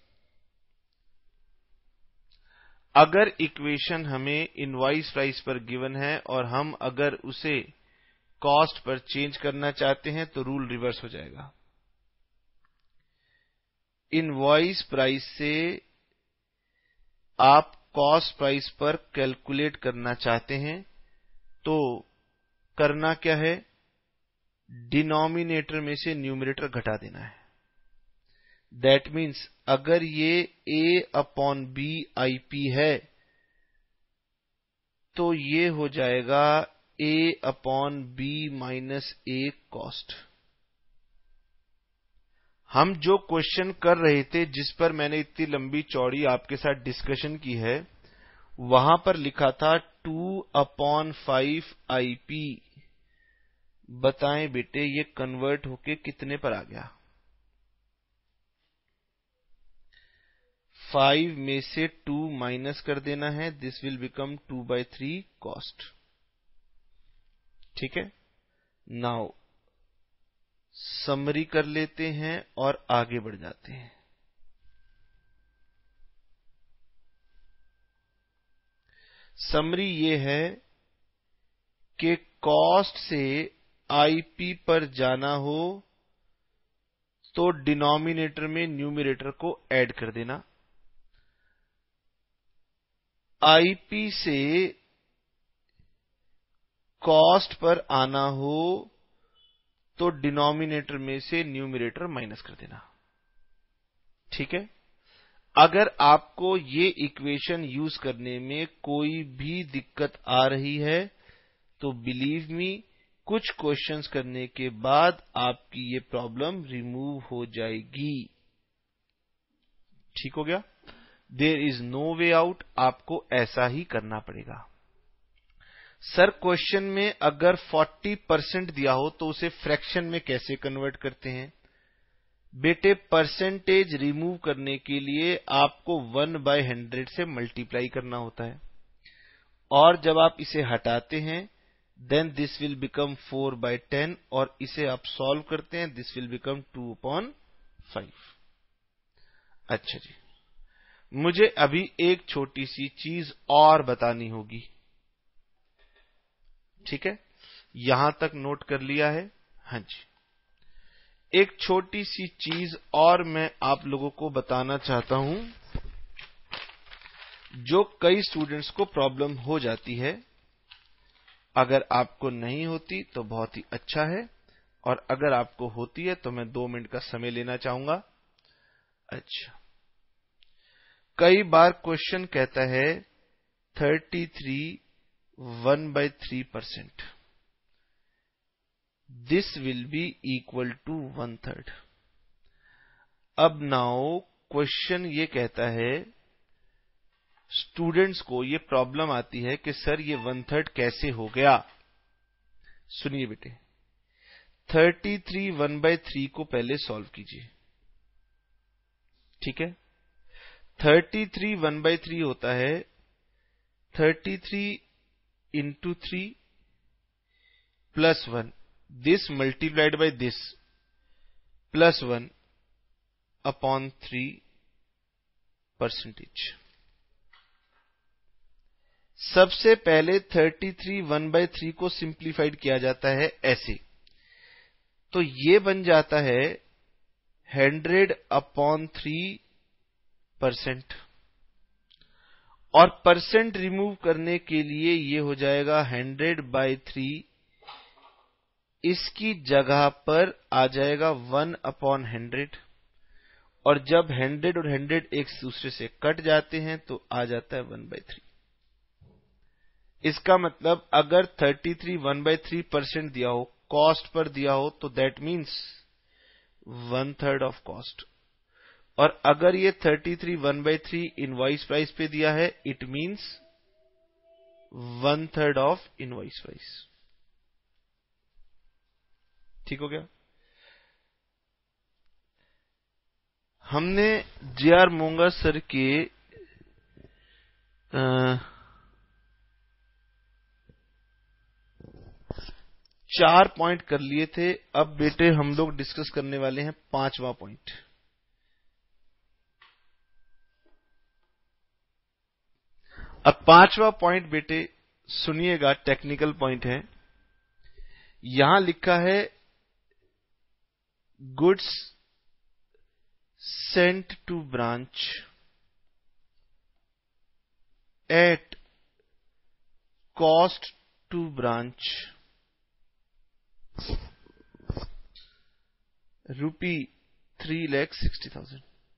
अगर इक्वेशन हमें इनवॉइस प्राइस पर गिवन है और हम अगर उसे कॉस्ट पर चेंज करना चाहते हैं तो रूल रिवर्स हो जाएगा। इनवॉइस प्राइस से आप कॉस्ट प्राइस पर कैलकुलेट करना चाहते हैं तो करना क्या है, डिनोमिनेटर में से न्यूमरेटर घटा देना है। दैट मीन्स अगर ये A/B है तो ये हो जाएगा A/B - A कॉस्ट। हम जो क्वेश्चन कर रहे थे, जिस पर मैंने इतनी लंबी चौड़ी आपके साथ डिस्कशन की है, वहां पर लिखा था 2/5 IP। बताएं बेटे ये कन्वर्ट होके कितने पर आ गया? 5 में से 2 माइनस कर देना है, दिस विल बिकम 2/3 कॉस्ट। ठीक है, नाउ समरी कर लेते हैं और आगे बढ़ जाते हैं। समरी ये है कि कॉस्ट से आईपी पर जाना हो तो डिनोमिनेटर में न्यूमरेटर को ऐड कर देना। आईपी से कॉस्ट पर आना हो तो डिनोमिनेटर में से न्यूमरेटर माइनस कर देना। ठीक है, अगर आपको ये इक्वेशन यूज करने में कोई भी दिक्कत आ रही है तो बिलीव मी, कुछ क्वेश्चंस करने के बाद आपकी ये प्रॉब्लम रिमूव हो जाएगी। ठीक हो गया? There is no way out, आपको ऐसा ही करना पड़ेगा। सर क्वेश्चन में अगर 40% दिया हो तो उसे फ्रैक्शन में कैसे कन्वर्ट करते हैं? बेटे परसेंटेज रिमूव करने के लिए आपको 1/100 से मल्टीप्लाई करना होता है, और जब आप इसे हटाते हैं देन दिस विल बिकम 4/10, और इसे आप सॉल्व करते हैं, दिस विल बिकम 2/5। अच्छा जी, मुझे अभी एक छोटी सी चीज और बतानी होगी। ठीक है, यहां तक नोट कर लिया है? हाँ जी, एक छोटी सी चीज और मैं आप लोगों को बताना चाहता हूं, जो कई स्टूडेंट्स को प्रॉब्लम हो जाती है। अगर आपको नहीं होती तो बहुत ही अच्छा है, और अगर आपको होती है तो मैं 2 मिनट का समय लेना चाहूंगा। अच्छा, कई बार क्वेश्चन कहता है 33 1/3%, this will be equal to 1/3। अब नाउ क्वेश्चन ये कहता है, स्टूडेंट्स को ये प्रॉब्लम आती है कि सर ये 1/3 कैसे हो गया। सुनिए बेटे, 33 1/3 को पहले सॉल्व कीजिए। ठीक है, 33 1/3 होता है 33 into 3 plus 1, this multiplied by this plus 1 upon 3%। सबसे पहले 33 1/3 को सिंप्लीफाइड किया जाता है ऐसे, तो ये बन जाता है 100/3%, और परसेंट रिमूव करने के लिए ये हो जाएगा 100/3। इसकी जगह पर आ जाएगा 1/100, और जब 100 और 100 एक दूसरे से कट जाते हैं तो आ जाता है 1/3। इसका मतलब अगर 33 1/3% दिया हो, कॉस्ट पर दिया हो, तो दैट मीन्स 1/3 ऑफ कॉस्ट। और अगर ये 33 1/3 इनवॉइस प्राइस पे दिया है, it means 1/3 of invoice price. ठीक हो गया। हमने जे.आर. मोंगा सर के 4 पॉइंट कर लिए थे। अब बेटे हम लोग डिस्कस करने वाले हैं 5वां पॉइंट। अब 5वां पॉइंट बेटे सुनिएगा, टेक्निकल पॉइंट है। यहां लिखा है goods sent to branch at cost to branch rupee 3,60,000.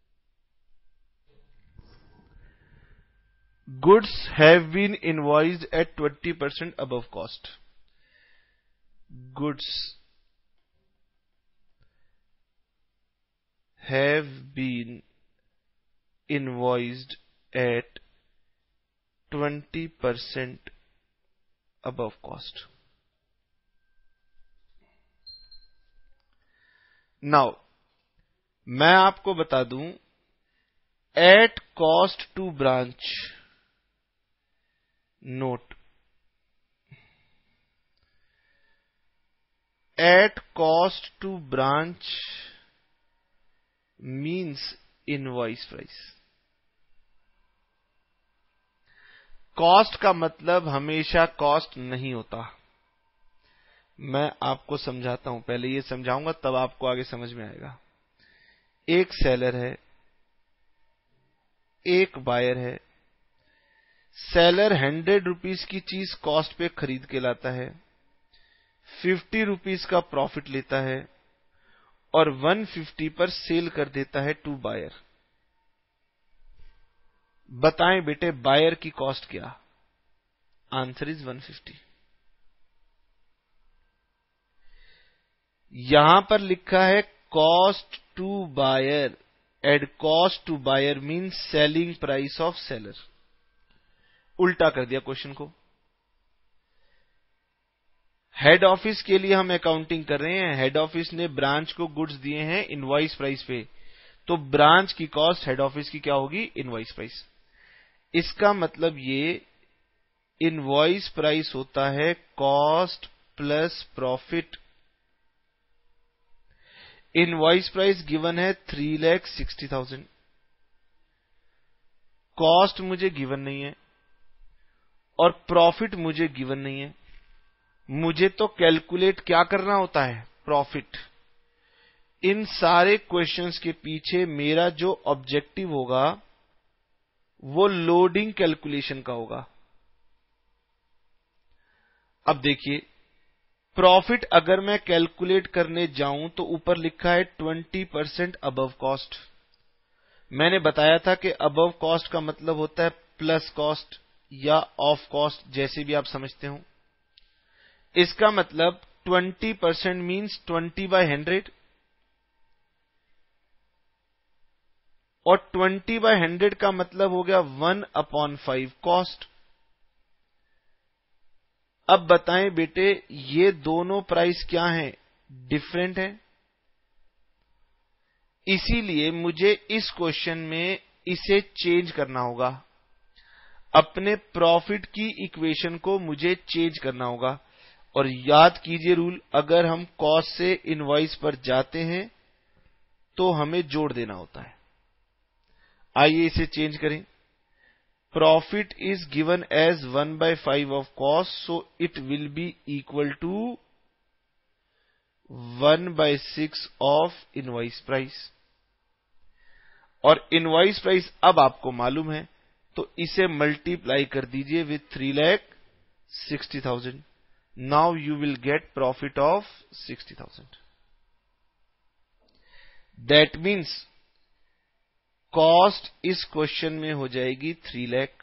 Goods have been invoiced at 20% above cost. Goods have been invoiced at 20% above cost. Now, मैं आपको बता दूं, at cost to branch, note, at cost to branch means invoice price. Cost का मतलब हमेशा cost नहीं होता। मैं आपको समझाता हूं, पहले ये समझाऊंगा तब आपको आगे समझ में आएगा। एक सेलर है, एक बायर है। सेलर 100 रुपीस की चीज कॉस्ट पे खरीद के लाता है, 50 रुपीस का प्रॉफिट लेता है और 150 पर सेल कर देता है टू बायर। बताएं बेटे बायर की कॉस्ट क्या? Answer is 150। यहां पर लिखा है cost to buyer, at cost to buyer mean selling price of seller. उल्टा कर दिया क्वेश्चन को। हेड ऑफिस के लिए हम अकाउंटिंग कर रहे हैं। हेड ऑफिस ने ब्रांच को गुड्स दिए हैं इनवॉइस प्राइस पे, तो ब्रांच की कॉस्ट हेड ऑफिस की क्या होगी? Invoice price. इसका मतलब ये इनवॉइस प्राइस होता है cost plus profit. Invoice price given है 3,60,000। कॉस्ट मुझे गिवन नहीं है और प्रॉफिट मुझे गिवन नहीं है। मुझे तो कैलकुलेट क्या करना होता है? प्रॉफिट। इन सारे क्वेश्चंस के पीछे मेरा जो ऑब्जेक्टिव होगा वो लोडिंग कैलकुलेशन का होगा। अब देखिए, प्रॉफिट अगर मैं कैलकुलेट करने जाऊं तो ऊपर लिखा है 20% अबव कॉस्ट। मैंने बताया था कि अबव कॉस्ट का मतलब होता है प्लस कॉस्ट या ऑफ कॉस्ट, जैसे भी आप समझते हो। इसका मतलब 20% मीन्स 20/100 और 20/100 का मतलब हो गया 1/5 कॉस्ट। अब बताएं बेटे, ये दोनों प्राइस क्या हैं? डिफरेंट हैं। इसीलिए मुझे इस क्वेश्चन में इसे चेंज करना होगा। अपने प्रॉफिट की इक्वेशन को मुझे चेंज करना होगा। और याद कीजिए रूल, अगर हम कॉस्ट से इनवॉइस पर जाते हैं तो हमें जोड़ देना होता है। आइए इसे चेंज करें। Profit is given as 1/5 of cost, so it will be equal to 1/6 of invoice price. और invoice price अब आपको मालूम है, तो इसे मल्टीप्लाई कर दीजिए with 3,60,000. Now you will get profit of 60,000. That means cost इस क्वेश्चन में हो जाएगी 3 लाख।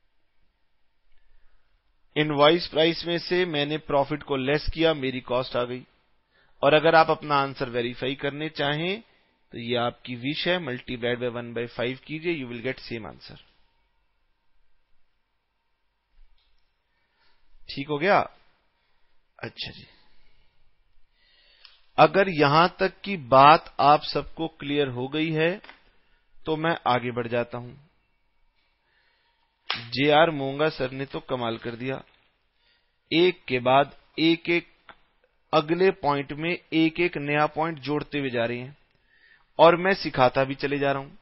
इनवॉइस प्राइस में से मैंने प्रॉफिट को लेस किया, मेरी कॉस्ट आ गई। और अगर आप अपना आंसर वेरीफाई करने चाहें तो ये आपकी विश है, मल्टीप्लाइड बाय 1/5 कीजिए, you will get same answer. ठीक हो गया? अच्छा जी, अगर यहां तक की बात आप सबको क्लियर हो गई है तो मैं आगे बढ़ जाता हूं। जे.आर. मोंगा सर ने तो कमाल कर दिया, एक के बाद एक एक अगले पॉइंट में एक एक नया पॉइंट जोड़ते हुए जा रहे हैं, और मैं सिखाता भी चले जा रहा हूं।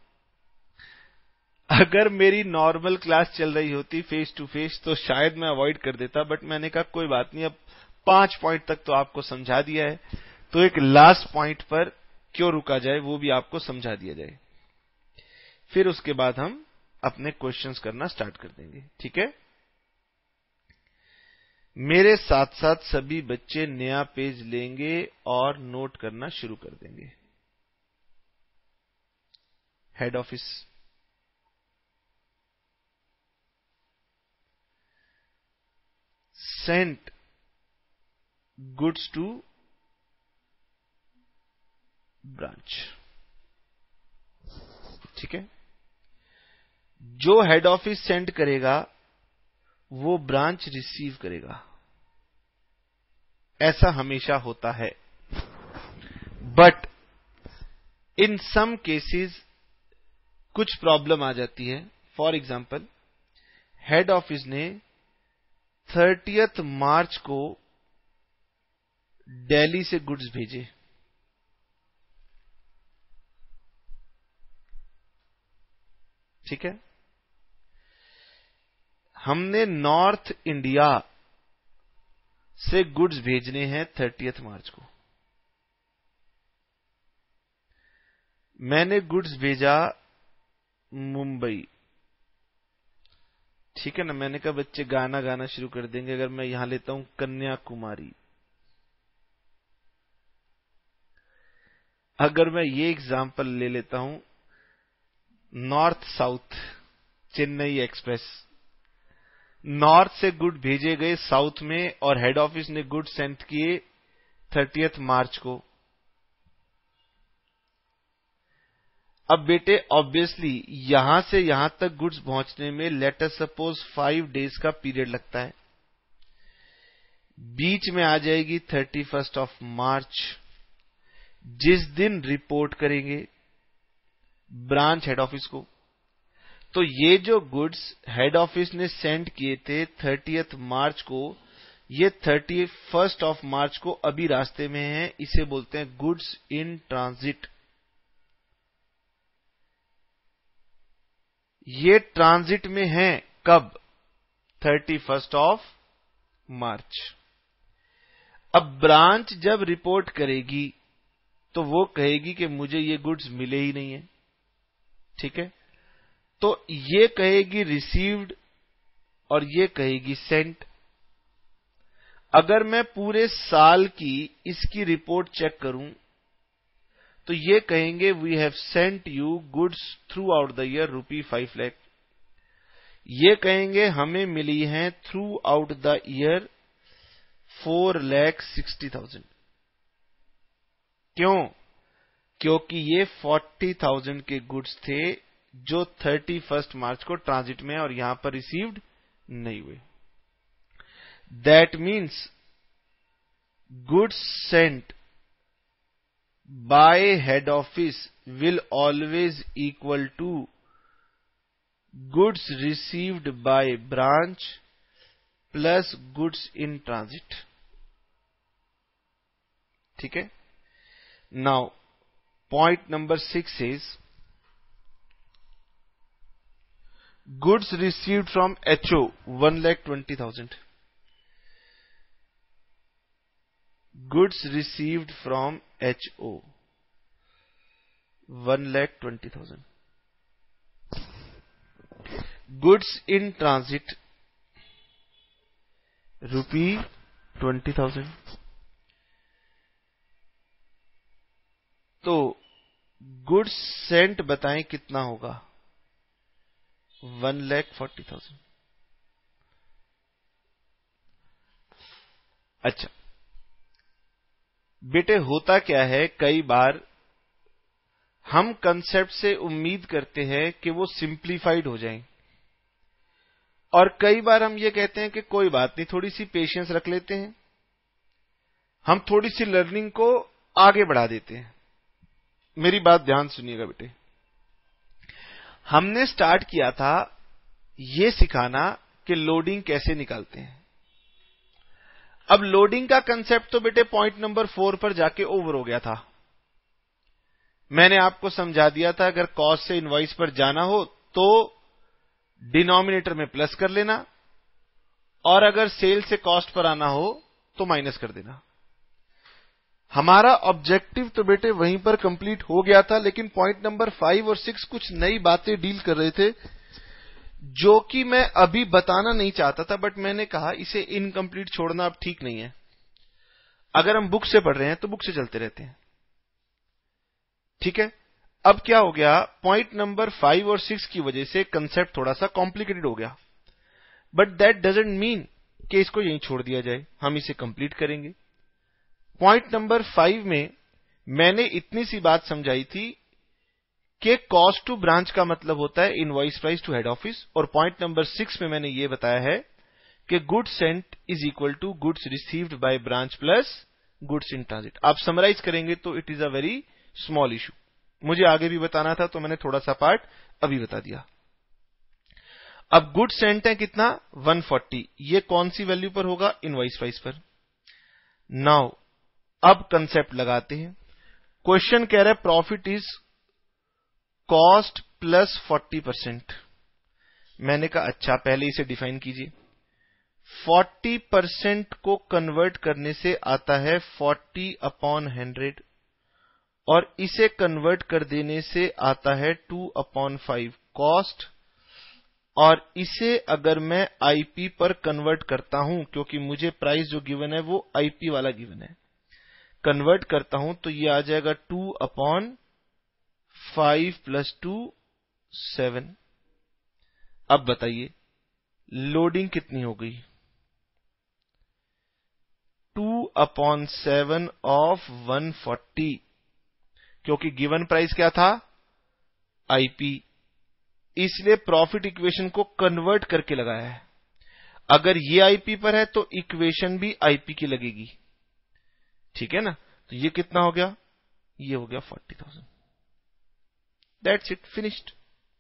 अगर मेरी नॉर्मल क्लास चल रही होती फेस टू फेस तो शायद मैं अवॉइड कर देता, बट मैंने कहा कोई बात नहीं, अब 5 पॉइंट तक तो आपको समझा दिया है, तो एक लास्ट पॉइंट पर क्यों रुका जाए वो भी आपको समझा दिया जाए, फिर उसके बाद हम अपने क्वेश्चंस करना स्टार्ट कर देंगे। ठीक है? मेरे साथ साथ सभी बच्चे नया पेज लेंगे और नोट करना शुरू कर देंगे। Head office, sent goods to branch. ठीक है? जो हेड ऑफिस सेंड करेगा वो ब्रांच रिसीव करेगा, ऐसा हमेशा होता है। बट इन सम केसेस कुछ प्रॉब्लम आ जाती है। फॉर एग्जाम्पल, हेड ऑफिस ने 30 मार्च को दिल्ली से गुड्स भेजे, ठीक है? हमने नॉर्थ इंडिया से गुड्स भेजने हैं 30 मार्च को। मैंने गुड्स भेजा मुंबई, ठीक है ना? मैंने कहा बच्चे गाना गाना शुरू कर देंगे अगर मैं यहां लेता हूं कन्याकुमारी। अगर मैं ये एग्जांपल ले लेता हूं north south, Chennai Express, north से गुड भेजे गए साउथ में और हेड ऑफिस ने गुड सेंड किए 30 मार्च को। अब बेटे ऑब्वियसली यहां से यहां तक गुड्स पहुंचने में लेट अस सपोज 5 डेज का पीरियड लगता है। बीच में आ जाएगी 31 मार्च, जिस दिन रिपोर्ट करेंगे ब्रांच हेड ऑफिस को। तो ये जो गुड्स हेड ऑफिस ने सेंड किए थे 30 मार्च को, ये 31 मार्च को अभी रास्ते में है, इसे बोलते हैं गुड्स इन ट्रांजिट। ये ट्रांजिट में है कब? 31 मार्च। अब ब्रांच जब रिपोर्ट करेगी तो वो कहेगी कि मुझे ये गुड्स मिले ही नहीं है, ठीक है? तो ये कहेगी रिसीव्ड और ये कहेगी सेंट। अगर मैं पूरे साल की इसकी रिपोर्ट चेक करूं तो ये कहेंगे we have sent you goods throughout the year ₹5 lakh. ये कहेंगे हमें मिली हैं थ्रू आउट द ईयर 4,60,000। क्यों? क्योंकि ये 40,000 के गुड्स थे जो 31 मार्च को ट्रांजिट में और यहां पर रिसीव्ड नहीं हुए। That means goods sent by head office will always equal to goods received by branch plus goods in transit। ठीक है? Now point number 6 is goods received from HO 1,20,000। goods received from HO 1,20,000। goods in transit ₹20,000। तो goods Saint बताएं कितना होगा? 1,40,000। अच्छा बेटे, होता क्या है, कई बार हम कंसेप्ट से उम्मीद करते हैं कि वो सिंप्लीफाइड हो जाएं, और कई बार हम ये कहते हैं कि कोई बात नहीं, थोड़ी सी पेशेंस रख लेते हैं, हम थोड़ी सी लर्निंग को आगे बढ़ा देते हैं। मेरी बात ध्यान सुनिएगा बेटे, हमने स्टार्ट किया था ये सिखाना कि लोडिंग कैसे निकालते हैं। अब लोडिंग का कंसेप्ट तो बेटे पॉइंट नंबर 4 पर जाके ओवर हो गया था। मैंने आपको समझा दिया था, अगर कॉस्ट से इनवॉइस पर जाना हो तो डिनोमिनेटर में प्लस कर लेना, और अगर सेल से कॉस्ट पर आना हो तो माइनस कर देना। हमारा ऑब्जेक्टिव तो बेटे वहीं पर कंप्लीट हो गया था, लेकिन पॉइंट नंबर 5 और 6 कुछ नई बातें डील कर रहे थे, जो कि मैं अभी बताना नहीं चाहता था, बट मैंने कहा इसे इनकम्प्लीट छोड़ना अब ठीक नहीं है। अगर हम बुक से पढ़ रहे हैं तो बुक से चलते रहते हैं, ठीक है। अब क्या हो गया, पॉइंट नंबर 5 और 6 की वजह से कंसेप्ट थोड़ा सा कॉम्प्लिकेटेड हो गया, बट दैट डजंट मीन कि इसको यहीं छोड़ दिया जाए, हम इसे कंप्लीट करेंगे। पॉइंट नंबर 5 में मैंने इतनी सी बात समझाई थी कि कॉस्ट टू ब्रांच का मतलब होता है invoice price to head office, और पॉइंट नंबर 6 में मैंने ये बताया है कि goods sent is equal to goods received by branch plus goods in transit. आप समराइज करेंगे तो it is a very small issue. मुझे आगे भी बताना था तो मैंने थोड़ा सा पार्ट अभी बता दिया। अब गुड्स सेंट है कितना, 140, ये कौन सी वैल्यू पर होगा, इनवॉइस प्राइस पर। नाउ अब कंसेप्ट लगाते हैं। क्वेश्चन कह रहा है प्रॉफिट इज कॉस्ट प्लस 40%। मैंने कहा अच्छा, पहले इसे डिफाइन कीजिए। 40% को कन्वर्ट करने से आता है 40/100, और इसे कन्वर्ट कर देने से आता है 2/5 कॉस्ट, और इसे अगर मैं आईपी पर कन्वर्ट करता हूं, क्योंकि मुझे प्राइस जो गिवन है वो आईपी वाला गिवन है, कन्वर्ट करता हूं तो ये आ जाएगा 2/5 + 2 7। अब बताइए लोडिंग कितनी हो गई, 2/7 ऑफ 140, क्योंकि गिवन प्राइस क्या था, आईपी, इसलिए प्रॉफिट इक्वेशन को कन्वर्ट करके लगाया है। अगर ये आईपी पर है तो इक्वेशन भी आईपी की लगेगी, ठीक है ना। तो ये कितना हो गया, ये हो गया 40,000। That's it, finished.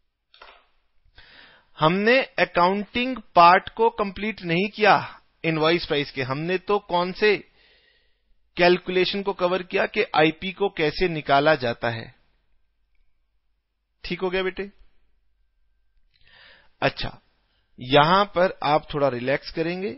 हमने अकाउंटिंग पार्ट को कंप्लीट नहीं किया इनवॉइस प्राइस के, हमने तो कौन से कैलकुलेशन को कवर किया कि आईपी को कैसे निकाला जाता है। ठीक हो गया बेटे। अच्छा, यहां पर आप थोड़ा रिलैक्स करेंगे,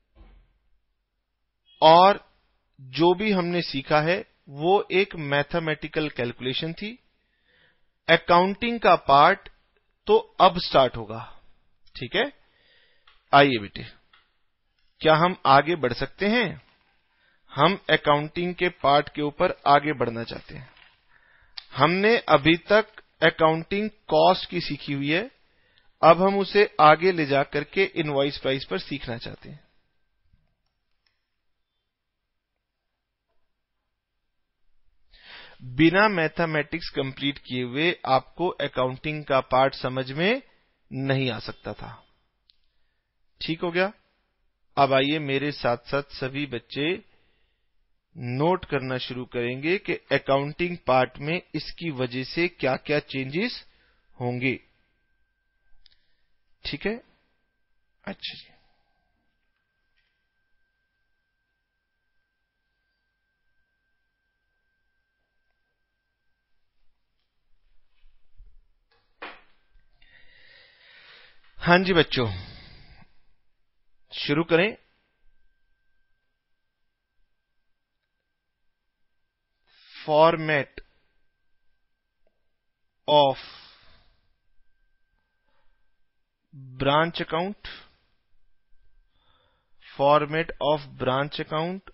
और जो भी हमने सीखा है वो एक मैथमेटिकल कैलकुलेशन थी। अकाउंटिंग का पार्ट तो अब स्टार्ट होगा, ठीक है। आइए बेटे, क्या हम आगे बढ़ सकते हैं, हम अकाउंटिंग के पार्ट के ऊपर आगे बढ़ना चाहते हैं। हमने अभी तक अकाउंटिंग कॉस्ट की सीखी हुई है, अब हम उसे आगे ले जाकर के इनवॉइस प्राइस पर सीखना चाहते हैं। बिना मैथमेटिक्स कंप्लीट किए हुए आपको अकाउंटिंग का पार्ट समझ में नहीं आ सकता था। ठीक हो गया। अब आइए मेरे साथ साथ सभी बच्चे नोट करना शुरू करेंगे कि अकाउंटिंग पार्ट में इसकी वजह से क्या क्या चेंजेस होंगे। ठीक है, अच्छा जी। हाँ जी बच्चों, शुरू करें। Format of branch account, format of branch account,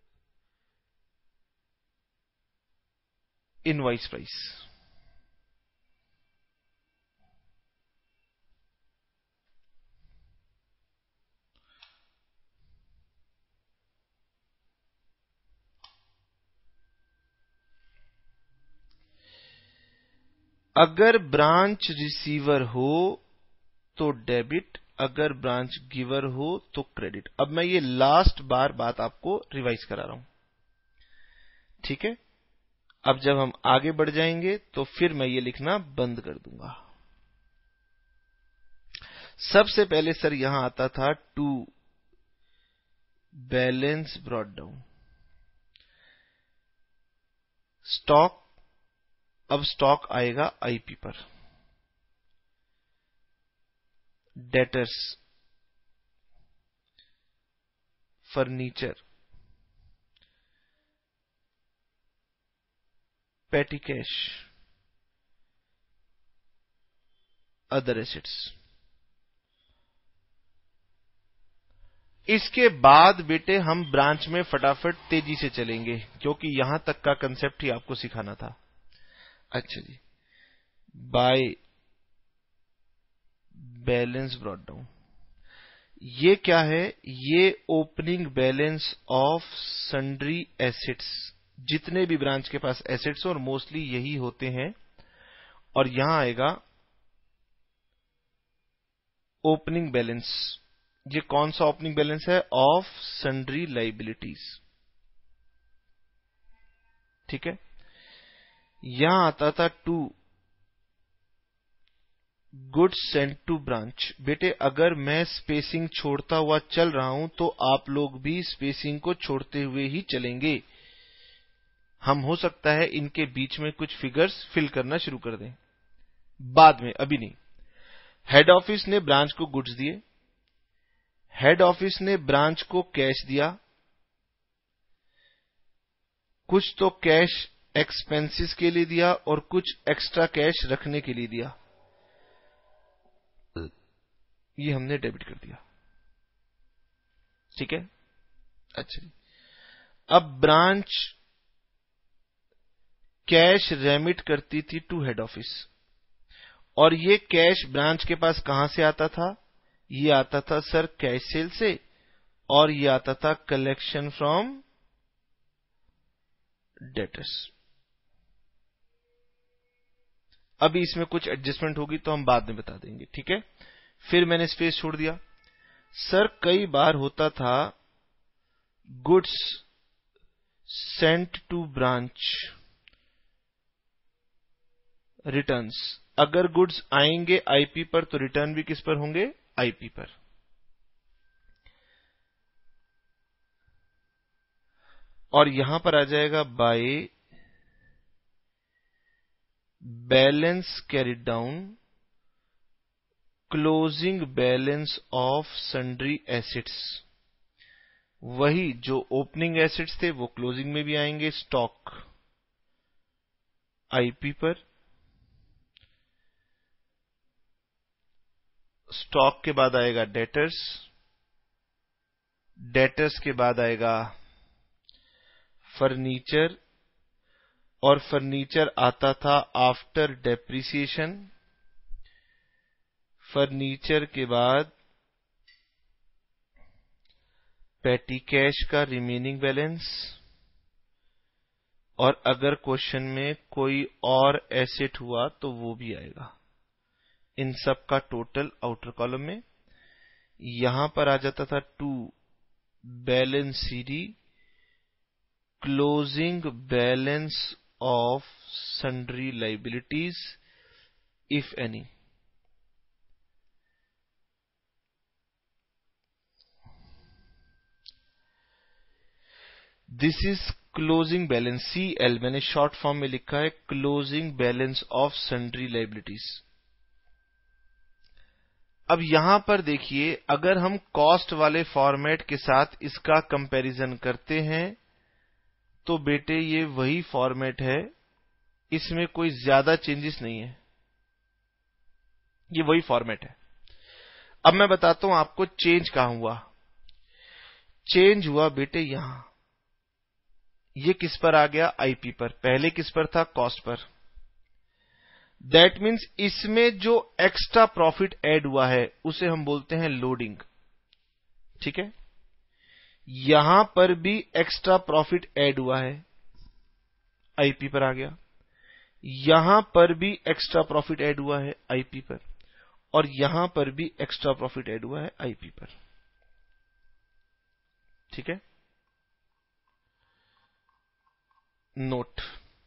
invoice price. अगर ब्रांच रिसीवर हो तो डेबिट, अगर ब्रांच गिवर हो तो क्रेडिट। अब मैं ये लास्ट बार बात आपको रिवाइज करा रहा हूं, ठीक है। अब जब हम आगे बढ़ जाएंगे तो फिर मैं ये लिखना बंद कर दूंगा। सबसे पहले सर यहां आता था to balance brought down stock, अब स्टॉक आएगा आईपी पर। Debtors, furniture, petty cash, other assets. इसके बाद बेटे हम ब्रांच में फटाफट तेजी से चलेंगे, क्योंकि यहां तक का कंसेप्ट ही आपको सिखाना था। अच्छा जी, बाय बैलेंस ब्रॉट डाउन, ये क्या है? ये opening balance of sundry assets, जितने भी ब्रांच के पास एसेट्स हो, और मोस्टली यही होते हैं। और यहां आएगा ओपनिंग बैलेंस। ये कौन सा ओपनिंग बैलेंस है? ऑफ सन्ड्री लाइबिलिटीज, ठीक है। यहां आता था to goods sent to branch. बेटे अगर मैं स्पेसिंग छोड़ता हुआ चल रहा हूं तो आप लोग भी स्पेसिंग को छोड़ते हुए ही चलेंगे। हम हो सकता है इनके बीच में कुछ फिगर्स फिल करना शुरू कर दें बाद में, अभी नहीं। हेड ऑफिस ने ब्रांच को गुड्स दिए, हेड ऑफिस ने ब्रांच को कैश दिया, कुछ तो कैश एक्सपेंसेस के लिए दिया और कुछ एक्स्ट्रा कैश रखने के लिए दिया, ये हमने डेबिट कर दिया, ठीक है। अच्छा, अब ब्रांच कैश रेमिट करती थी टू हेड ऑफिस, और ये कैश ब्रांच के पास कहां से आता था? ये आता था सर कैश सेल से, और ये आता था कलेक्शन फ्रॉम डेटर्स। अभी इसमें कुछ एडजस्टमेंट होगी तो हम बाद में बता देंगे, ठीक है। फिर मैंने स्पेस छोड़ दिया। सर कई बार होता था goods sent to branch returns, अगर गुड्स आएंगे आईपी पर तो रिटर्न भी किस पर होंगे? आईपी पर। और यहां पर आ जाएगा by balance carried down closing balance of sundry assets. वही जो ओपनिंग एसेट्स थे वो क्लोजिंग में भी आएंगे। स्टॉक आईपी पर, स्टॉक के बाद आएगा डेटर्स, डेटर्स के बाद आएगा फर्नीचर, और फर्नीचर आता था आफ्टर डेप्रिसिएशन। फर्नीचर के बाद पेटी कैश का रिमेनिंग बैलेंस, और अगर क्वेश्चन में कोई और एसेट हुआ तो वो भी आएगा, इन सब का टोटल आउटर कॉलम में। यहां पर आ जाता था to balance CD closing balance of sundry liabilities if any. This is closing balance, CL मैंने शॉर्ट फॉर्म में लिखा है, closing balance of sundry liabilities. अब यहां पर देखिए, अगर हम कॉस्ट वाले फॉर्मेट के साथ इसका कंपैरिजन करते हैं तो बेटे ये वही फॉर्मेट है, इसमें कोई ज्यादा चेंजेस नहीं है, ये वही फॉर्मेट है। अब मैं बताता हूं आपको चेंज कहां हुआ। चेंज हुआ बेटे यहां, ये किस पर आ गया? आईपी पर। पहले किस पर था? Cost per. दैट मीन्स इसमें जो एक्स्ट्रा प्रॉफिट ऐड हुआ है उसे हम बोलते हैं लोडिंग, ठीक है। यहां पर भी एक्स्ट्रा प्रॉफिट ऐड हुआ है, आईपी पर आ गया। यहां पर भी एक्स्ट्रा प्रॉफिट ऐड हुआ है आईपी पर, और यहां पर भी एक्स्ट्रा प्रॉफिट ऐड हुआ है आईपी पर। ठीक है, note,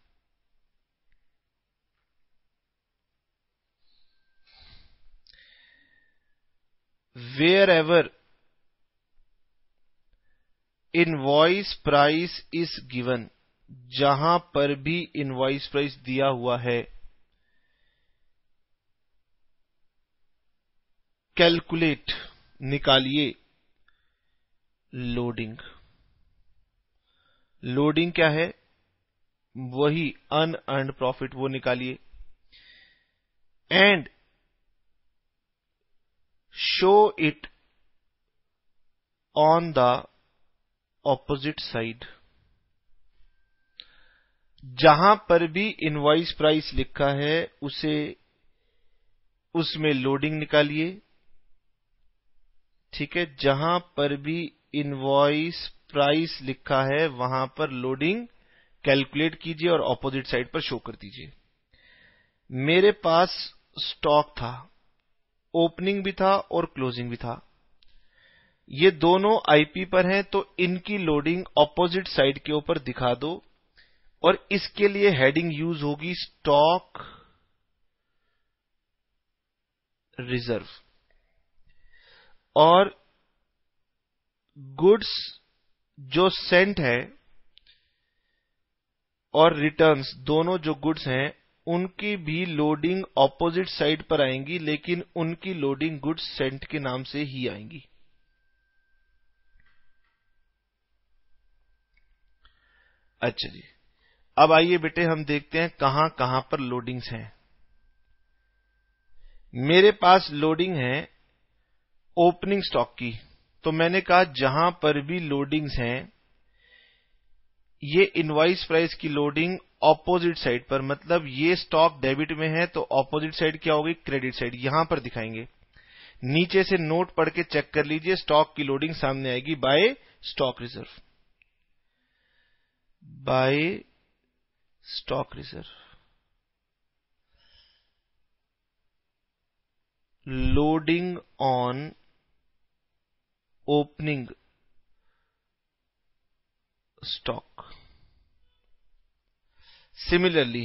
wherever invoice price is given, जहां पर भी इनवॉइस प्राइस दिया हुआ है, कैलकुलेट, निकालिए लोडिंग। लोडिंग क्या है? वही अनअर्न्ड प्रॉफिट, वो निकालिए। And show it on the opposite side, जहां पर भी इनवॉइस प्राइस लिखा है उसमें लोडिंग निकालिए। ठीक है, जहां पर भी इनवॉइस प्राइस लिखा है वहां पर लोडिंग कैलकुलेट कीजिए और ऑपोजिट साइड पर शो कर दीजिए। मेरे पास स्टॉक था, ओपनिंग भी था और क्लोजिंग भी था। ये दोनों आईपी पर हैं, तो इनकी लोडिंग ऑपोजिट साइड के ऊपर दिखा दो, और इसके लिए हेडिंग यूज होगी स्टॉक रिजर्व। और गुड्स जो सेंट है और रिटर्न्स, दोनों जो गुड्स हैं उनकी भी लोडिंग ऑपोजिट साइड पर आएंगी, लेकिन उनकी लोडिंग गुड्स सेंट के नाम से ही आएंगी। अच्छा जी, अब आइए बेटे हम देखते हैं कहां कहां पर लोडिंग्स हैं। मेरे पास लोडिंग है ओपनिंग स्टॉक की, तो मैंने कहा जहां पर भी लोडिंग्स हैं, ये इनवॉइस प्राइस की लोडिंग ऑपोजिट साइड पर, मतलब ये स्टॉक डेबिट में है तो ऑपोजिट साइड क्या होगी? क्रेडिट साइड, यहां पर दिखाएंगे। नीचे से नोट पढ़ के चेक कर लीजिए, स्टॉक की लोडिंग सामने आएगी by stock reserve, by stock reserve. Loading on opening stock. Similarly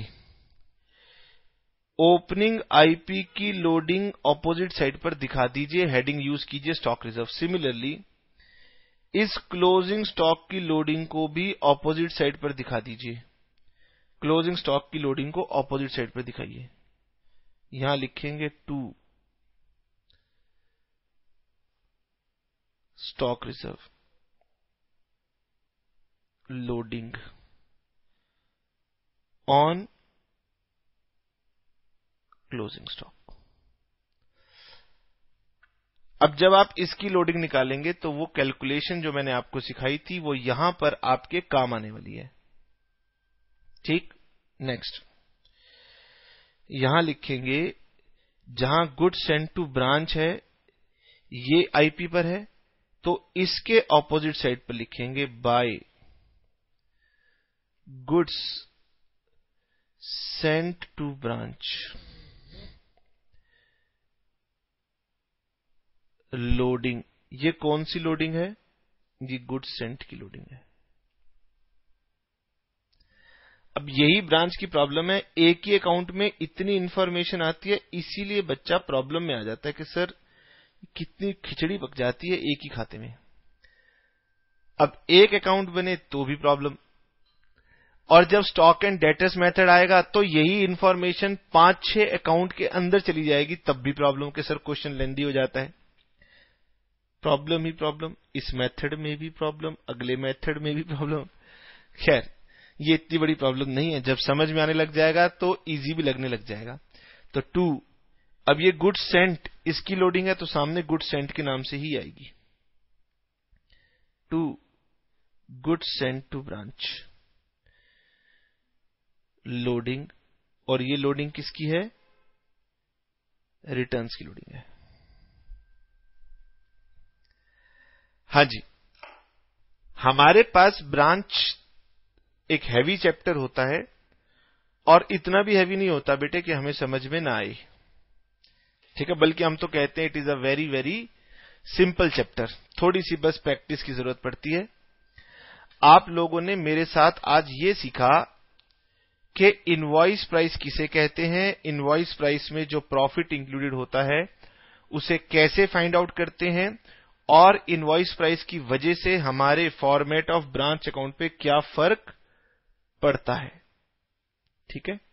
opening IP की लोडिंग ऑपोजिट साइड पर दिखा दीजिए, हेडिंग यूज कीजिए स्टॉक रिजर्व। सिमिलरली इस क्लोजिंग स्टॉक की लोडिंग को भी ऑपोजिट साइड पर दिखा दीजिए, क्लोजिंग स्टॉक की लोडिंग को ऑपोजिट साइड पर दिखाइए। यहां लिखेंगे to stock reserve loading on closing stock. अब जब आप इसकी लोडिंग निकालेंगे तो वो कैलकुलेशन जो मैंने आपको सिखाई थी वो यहां पर आपके काम आने वाली है। ठीक, नेक्स्ट यहां लिखेंगे जहां गुड्स सेंट टू ब्रांच है, ये आईपी पर है, तो इसके ऑपोजिट साइड पर लिखेंगे by goods sent to branch loading. ये कौन सी लोडिंग है? ये गुड्स सेंट की लोडिंग है। अब यही ब्रांच की प्रॉब्लम है, एक ही अकाउंट में इतनी इंफॉर्मेशन आती है, इसीलिए बच्चा प्रॉब्लम में आ जाता है कि सर कितनी खिचड़ी पक जाती है एक ही खाते में। अब एक अकाउंट बने तो भी प्रॉब्लम, और जब स्टॉक एंड डेटर्स मेथड आएगा तो यही इंफॉर्मेशन 5-6 अकाउंट के अंदर चली जाएगी, तब भी प्रॉब्लम के सर क्वेश्चन लेंदी हो जाता है। प्रॉब्लम ही प्रॉब्लम, इस मेथड में भी प्रॉब्लम, अगले मेथड में भी प्रॉब्लम। खैर ये इतनी बड़ी प्रॉब्लम नहीं है, जब समझ में आने लग जाएगा तो इजी भी लगने लग जाएगा। तो टू, अब ये गुड्स सेंट इसकी लोडिंग है तो सामने गुड्स सेंट के नाम से ही आएगी, to goods sent to branch loading. और ये लोडिंग किसकी है? रिटर्न्स की लोडिंग है। हाँ जी, हमारे पास ब्रांच एक हैवी चैप्टर होता है और इतना भी हैवी नहीं होता बेटे कि हमें समझ में ना आए, ठीक है, बल्कि हम तो कहते हैं it is a very very simple chapter, थोड़ी सी बस प्रैक्टिस की जरूरत पड़ती है। आप लोगों ने मेरे साथ आज ये सीखा कि इनवॉइस प्राइस किसे कहते हैं, इनवॉइस प्राइस में जो प्रॉफिट इंक्लूडेड होता है उसे कैसे फाइंड आउट करते हैं, और इनवॉइस प्राइस की वजह से हमारे फॉर्मेट ऑफ ब्रांच अकाउंट पे क्या फर्क पड़ता है, ठीक है।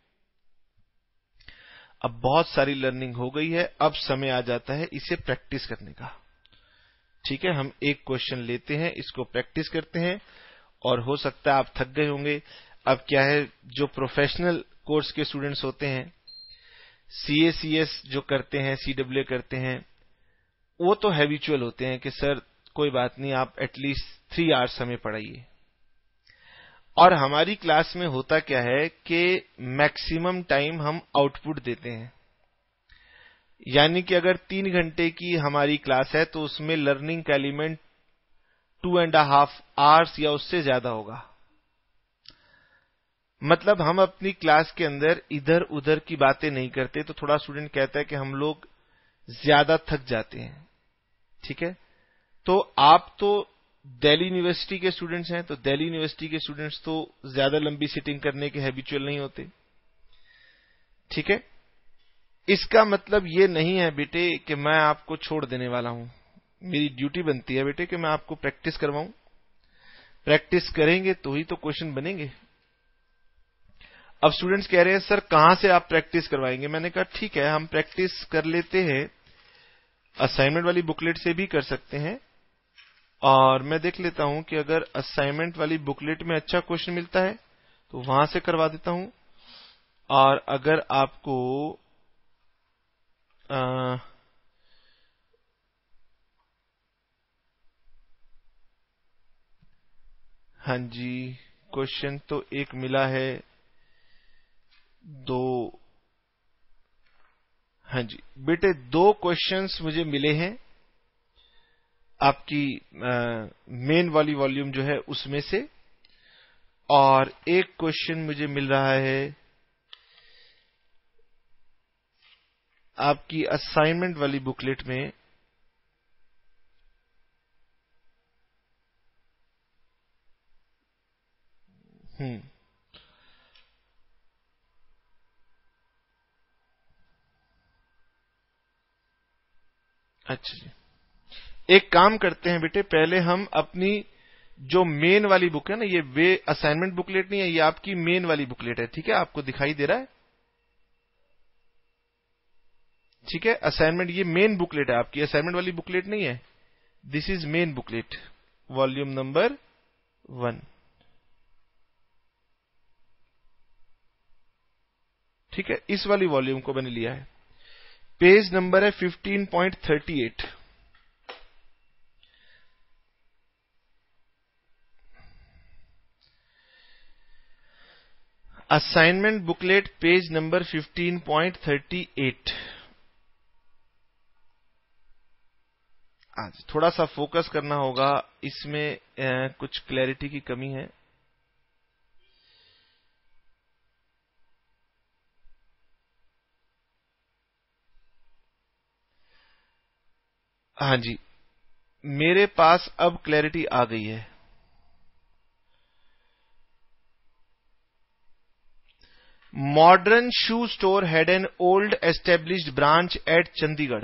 अब बहुत सारी लर्निंग हो गई है, अब समय आ जाता है इसे प्रैक्टिस करने का, ठीक है। हम एक क्वेश्चन लेते हैं, इसको प्रैक्टिस करते हैं, और हो सकता है आप थक गए होंगे। अब क्या है, जो प्रोफेशनल कोर्स के स्टूडेंट्स होते हैं, CACS जो करते हैं, CWA करते हैं, वो तो हैबिचुअल होते हैं कि सर कोई बात नहीं, आप एटलीस्ट 3 आवर्स हमें पढ़ाइए। और हमारी क्लास में होता क्या है कि मैक्सिमम टाइम हम आउटपुट देते हैं, यानी कि अगर 3 घंटे की हमारी क्लास है तो उसमें लर्निंग का एलिमेंट 2.5 आवर्स या उससे ज्यादा होगा। मतलब हम अपनी क्लास के अंदर इधर उधर की बातें नहीं करते, तो थोड़ा स्टूडेंट कहता है कि हम लोग ज्यादा थक जाते हैं, ठीक है। तो आप तो दिल्ली यूनिवर्सिटी के स्टूडेंट्स हैं, तो दिल्ली यूनिवर्सिटी के स्टूडेंट्स तो ज्यादा लंबी सिटिंग करने के हैबिचुअल नहीं होते, ठीक है। इसका मतलब ये नहीं है बेटे कि मैं आपको छोड़ देने वाला हूं, मेरी ड्यूटी बनती है बेटे कि मैं आपको प्रैक्टिस करवाऊं। प्रैक्टिस करेंगे तो ही तो क्वेश्चन बनेंगे। अब स्टूडेंट्स कह रहे हैं सर कहां से आप प्रैक्टिस करवाएंगे, मैंने कहा ठीक है, हम प्रैक्टिस कर लेते हैं, असाइनमेंट वाली बुकलेट से भी कर सकते हैं, और मैं देख लेता हूं कि अगर असाइनमेंट वाली बुकलेट में अच्छा क्वेश्चन मिलता है तो वहां से करवा देता हूं, और अगर आपको हाँ जी, क्वेश्चन तो एक मिला है, 2, हाँ जी बेटे 2 क्वेश्चंस मुझे मिले हैं आपकी मेन वाली वॉल्यूम जो है उसमें से, और एक क्वेश्चन मुझे मिल रहा है आपकी असाइनमेंट वाली बुकलेट में। अच्छा जी, एक काम करते हैं बेटे, पहले हम अपनी जो मेन वाली बुक है ना, ये वे असाइनमेंट बुकलेट नहीं है, ये आपकी मेन वाली बुकलेट है, ठीक है, आपको दिखाई दे रहा है, ठीक है। असाइनमेंट ये मेन बुकलेट है आपकी, असाइनमेंट वाली बुकलेट नहीं है, this is main booklet, volume number 1, ठीक है। इस वाली वॉल्यूम को मैंने लिया है, पेज नंबर है 15.38, असाइनमेंट बुकलेट पेज नंबर 15.38। आज थोड़ा सा फोकस करना होगा, इसमें कुछ क्लैरिटी की कमी है। हाँ जी, मेरे पास अब क्लैरिटी आ गई है। Modern shoe store had an old established branch at Chandigarh.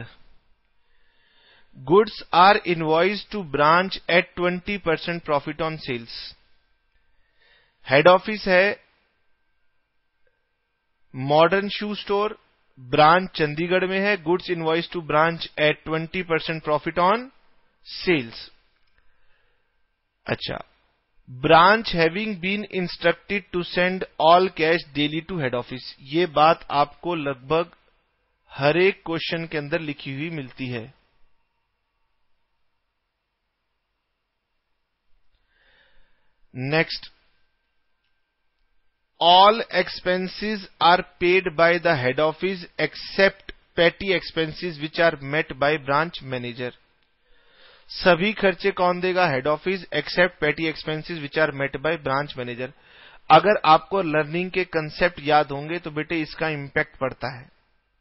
Goods are invoiced to branch at 20% profit on sales. Head office है modern shoe store, branch Chandigarh में है, goods invoice to branch at 20% profit on sales. अच्छा, branch having been instructed to send all cash daily to head office, ये बात आपको लगभग हर एक question के अंदर लिखी हुई मिलती है। Next, all expenses are paid by the head office except petty expenses which are met by branch manager. सभी खर्चे कौन देगा, head office, except petty expenses which are met by branch manager. अगर आपको लर्निंग के कंसेप्ट याद होंगे तो बेटे इसका इंपैक्ट पड़ता है।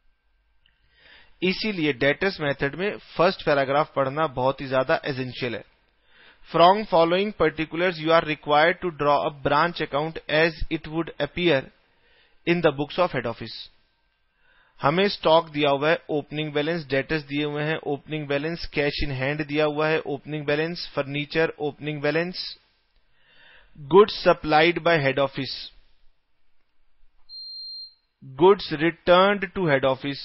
इसीलिए डेटर्स मेथड में फर्स्ट पैराग्राफ पढ़ना बहुत ही ज्यादा एसेंशियल है। From following particulars you are required to draw a branch account as it would appear in the books of head office. हमें स्टॉक दिया हुआ है, ओपनिंग बैलेंस, डेटर्स दिए हुए हैं, opening balance, cash in hand दिया हुआ है, opening balance, furniture, opening balance, goods supplied by head office, goods returned to head office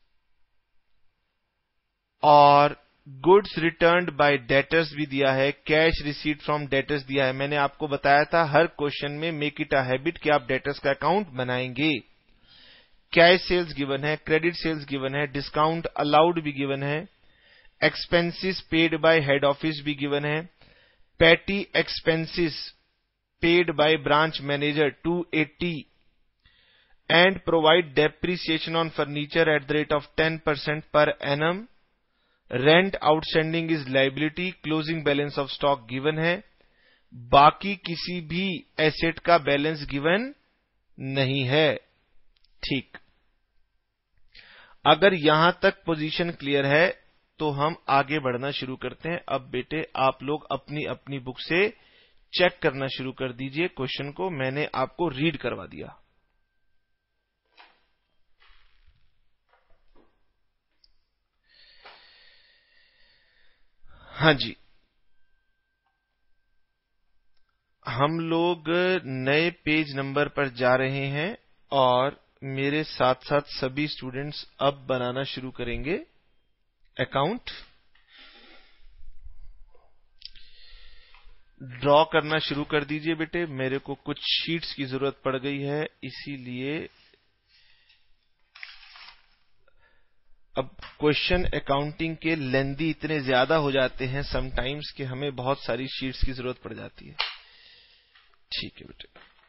और गुड्स रिटर्न्ड बाय डेटर्स भी दिया है, कैश रिसीट फ्रॉम डेटर्स दिया है। मैंने आपको बताया था हर क्वेश्चन में मेक इट अ हैबिट कि आप डेटर्स का अकाउंट बनाएंगे। कैश सेल्स गिवन है, क्रेडिट सेल्स गिवन है, डिस्काउंट अलाउड भी गिवन है, expenses paid by head office भी गिवन है, petty expenses paid by branch manager 280 and provide depreciation on furniture at the rate of 10% per annum, rent outstanding is liability, closing balance of stock given है, बाकी किसी भी asset का balance given नहीं है। ठीक, अगर यहां तक पोजीशन क्लियर है तो हम आगे बढ़ना शुरू करते हैं। अब बेटे आप लोग अपनी अपनी बुक से चेक करना शुरू कर दीजिए क्वेश्चन को, मैंने आपको रीड करवा दिया। हाँ जी, हम लोग नए पेज नंबर पर जा रहे हैं और मेरे साथ साथ सभी स्टूडेंट्स अब बनाना शुरू करेंगे अकाउंट। ड्रॉ करना शुरू कर दीजिए बेटे, मेरे को कुछ शीट्स की जरूरत पड़ गई है, इसीलिए अब क्वेश्चन अकाउंटिंग के लेंदी इतने ज्यादा हो जाते हैं समटाइम्स कि हमें बहुत सारी शीट्स की जरूरत पड़ जाती है। ठीक है बेटे,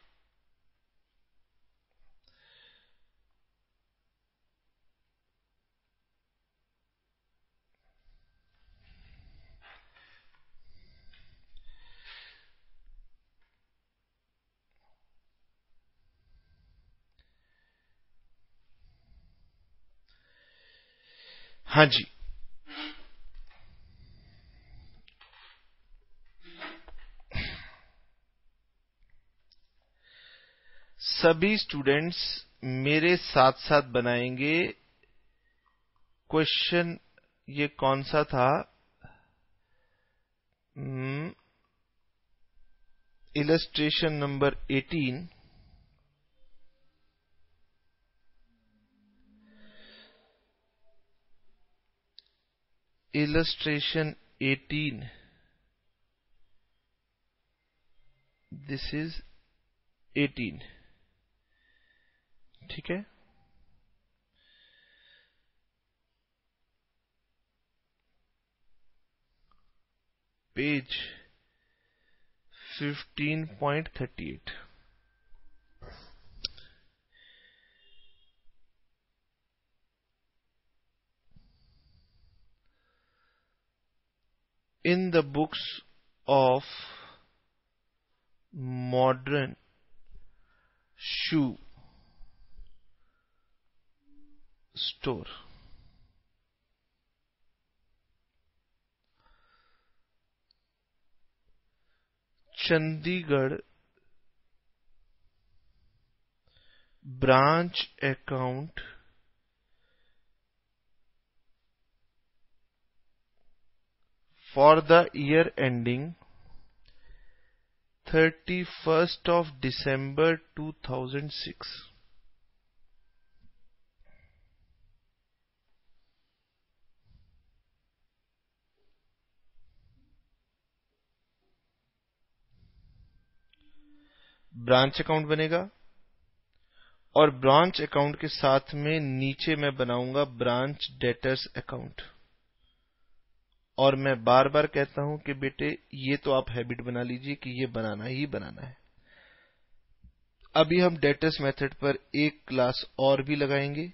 हाँ जी, सभी स्टूडेंट्स मेरे साथ साथ बनाएंगे क्वेश्चन। ये कौन सा था? Illustration number 18। Illustration 18, this is 18। ठीक है, page 15.38। in the books of modern shoe store, Chandigarh branch account for the year ending 31st of December 2006। Branch account बनेगा और ब्रांच अकाउंट के साथ में नीचे मैं बनाऊंगा ब्रांच डेटर्स अकाउंट। और मैं बार बार कहता हूं कि बेटे ये तो आप हैबिट बना लीजिए कि ये बनाना ही बनाना है। अभी हम डेटर्स मेथड पर एक क्लास और भी लगाएंगे,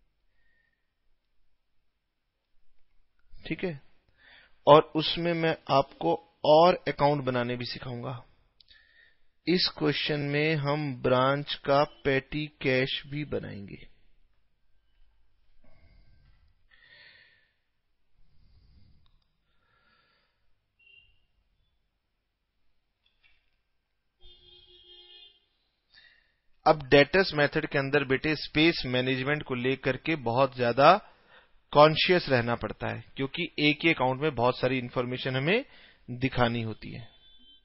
ठीक है, और उसमें मैं आपको और अकाउंट बनाने भी सिखाऊंगा। इस क्वेश्चन में हम ब्रांच का पेटी कैश भी बनाएंगे। अब डेटर्स मेथड के अंदर बेटे स्पेस मैनेजमेंट को लेकर के बहुत ज्यादा कॉन्शियस रहना पड़ता है, क्योंकि एक ही अकाउंट में बहुत सारी इंफॉर्मेशन हमें दिखानी होती है।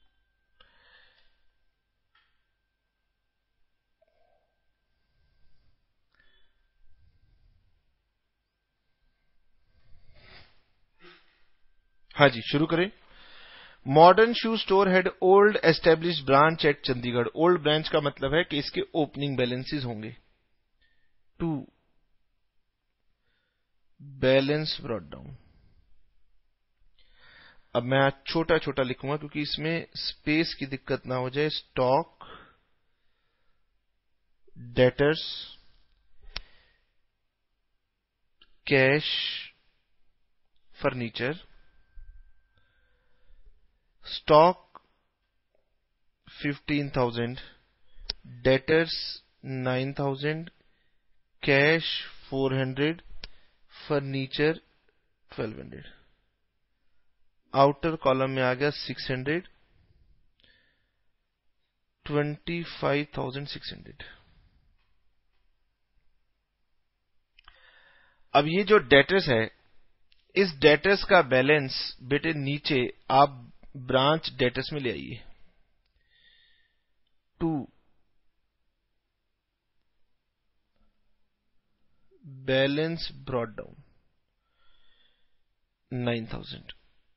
हाँ जी, शुरू करें। Modern shoe store had old established branch at Chandigarh. Old branch का मतलब है कि इसके ओपनिंग बैलेंसेस होंगे। 2 बैलेंस ब्रॉट डाउन। अब मैं आज छोटा छोटा लिखूंगा क्योंकि इसमें स्पेस की दिक्कत ना हो जाए। Stock, debtors, cash, furniture. Stock 15,000, debtors 9,000, cash 400, furniture 1200। Outer column में आ गया 600, 25,600। अब ये जो डेटर्स है, इस डेटर्स का बैलेंस बेटे नीचे आप ब्रांच डेटर्स में ले आइए। 2 बैलेंस ब्रॉट डाउन 9,000।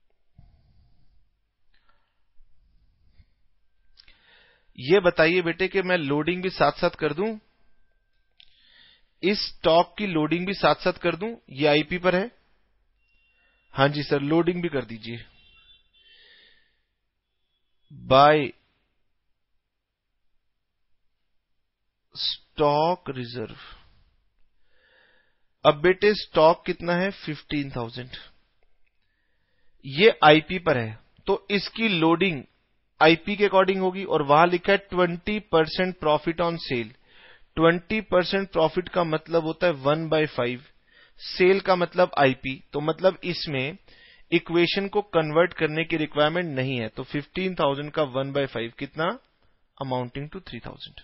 ये बताइए बेटे कि मैं लोडिंग भी साथ साथ कर दूं, इस स्टॉक की लोडिंग भी साथ साथ कर दूं। ये आईपी पर है। हां जी सर, लोडिंग भी कर दीजिए। By stock reserve. अब बेटे स्टॉक कितना है? 15,000। ये आईपी पर है तो इसकी लोडिंग आईपी के अकॉर्डिंग होगी, और वहां लिखा है 20% प्रॉफिट ऑन सेल। 20% प्रॉफिट का मतलब होता है 1/5, सेल का मतलब आईपी। तो मतलब इसमें इक्वेशन को कन्वर्ट करने की रिक्वायरमेंट नहीं है। तो 15,000 का 1/5 कितना? Amounting to 3,000।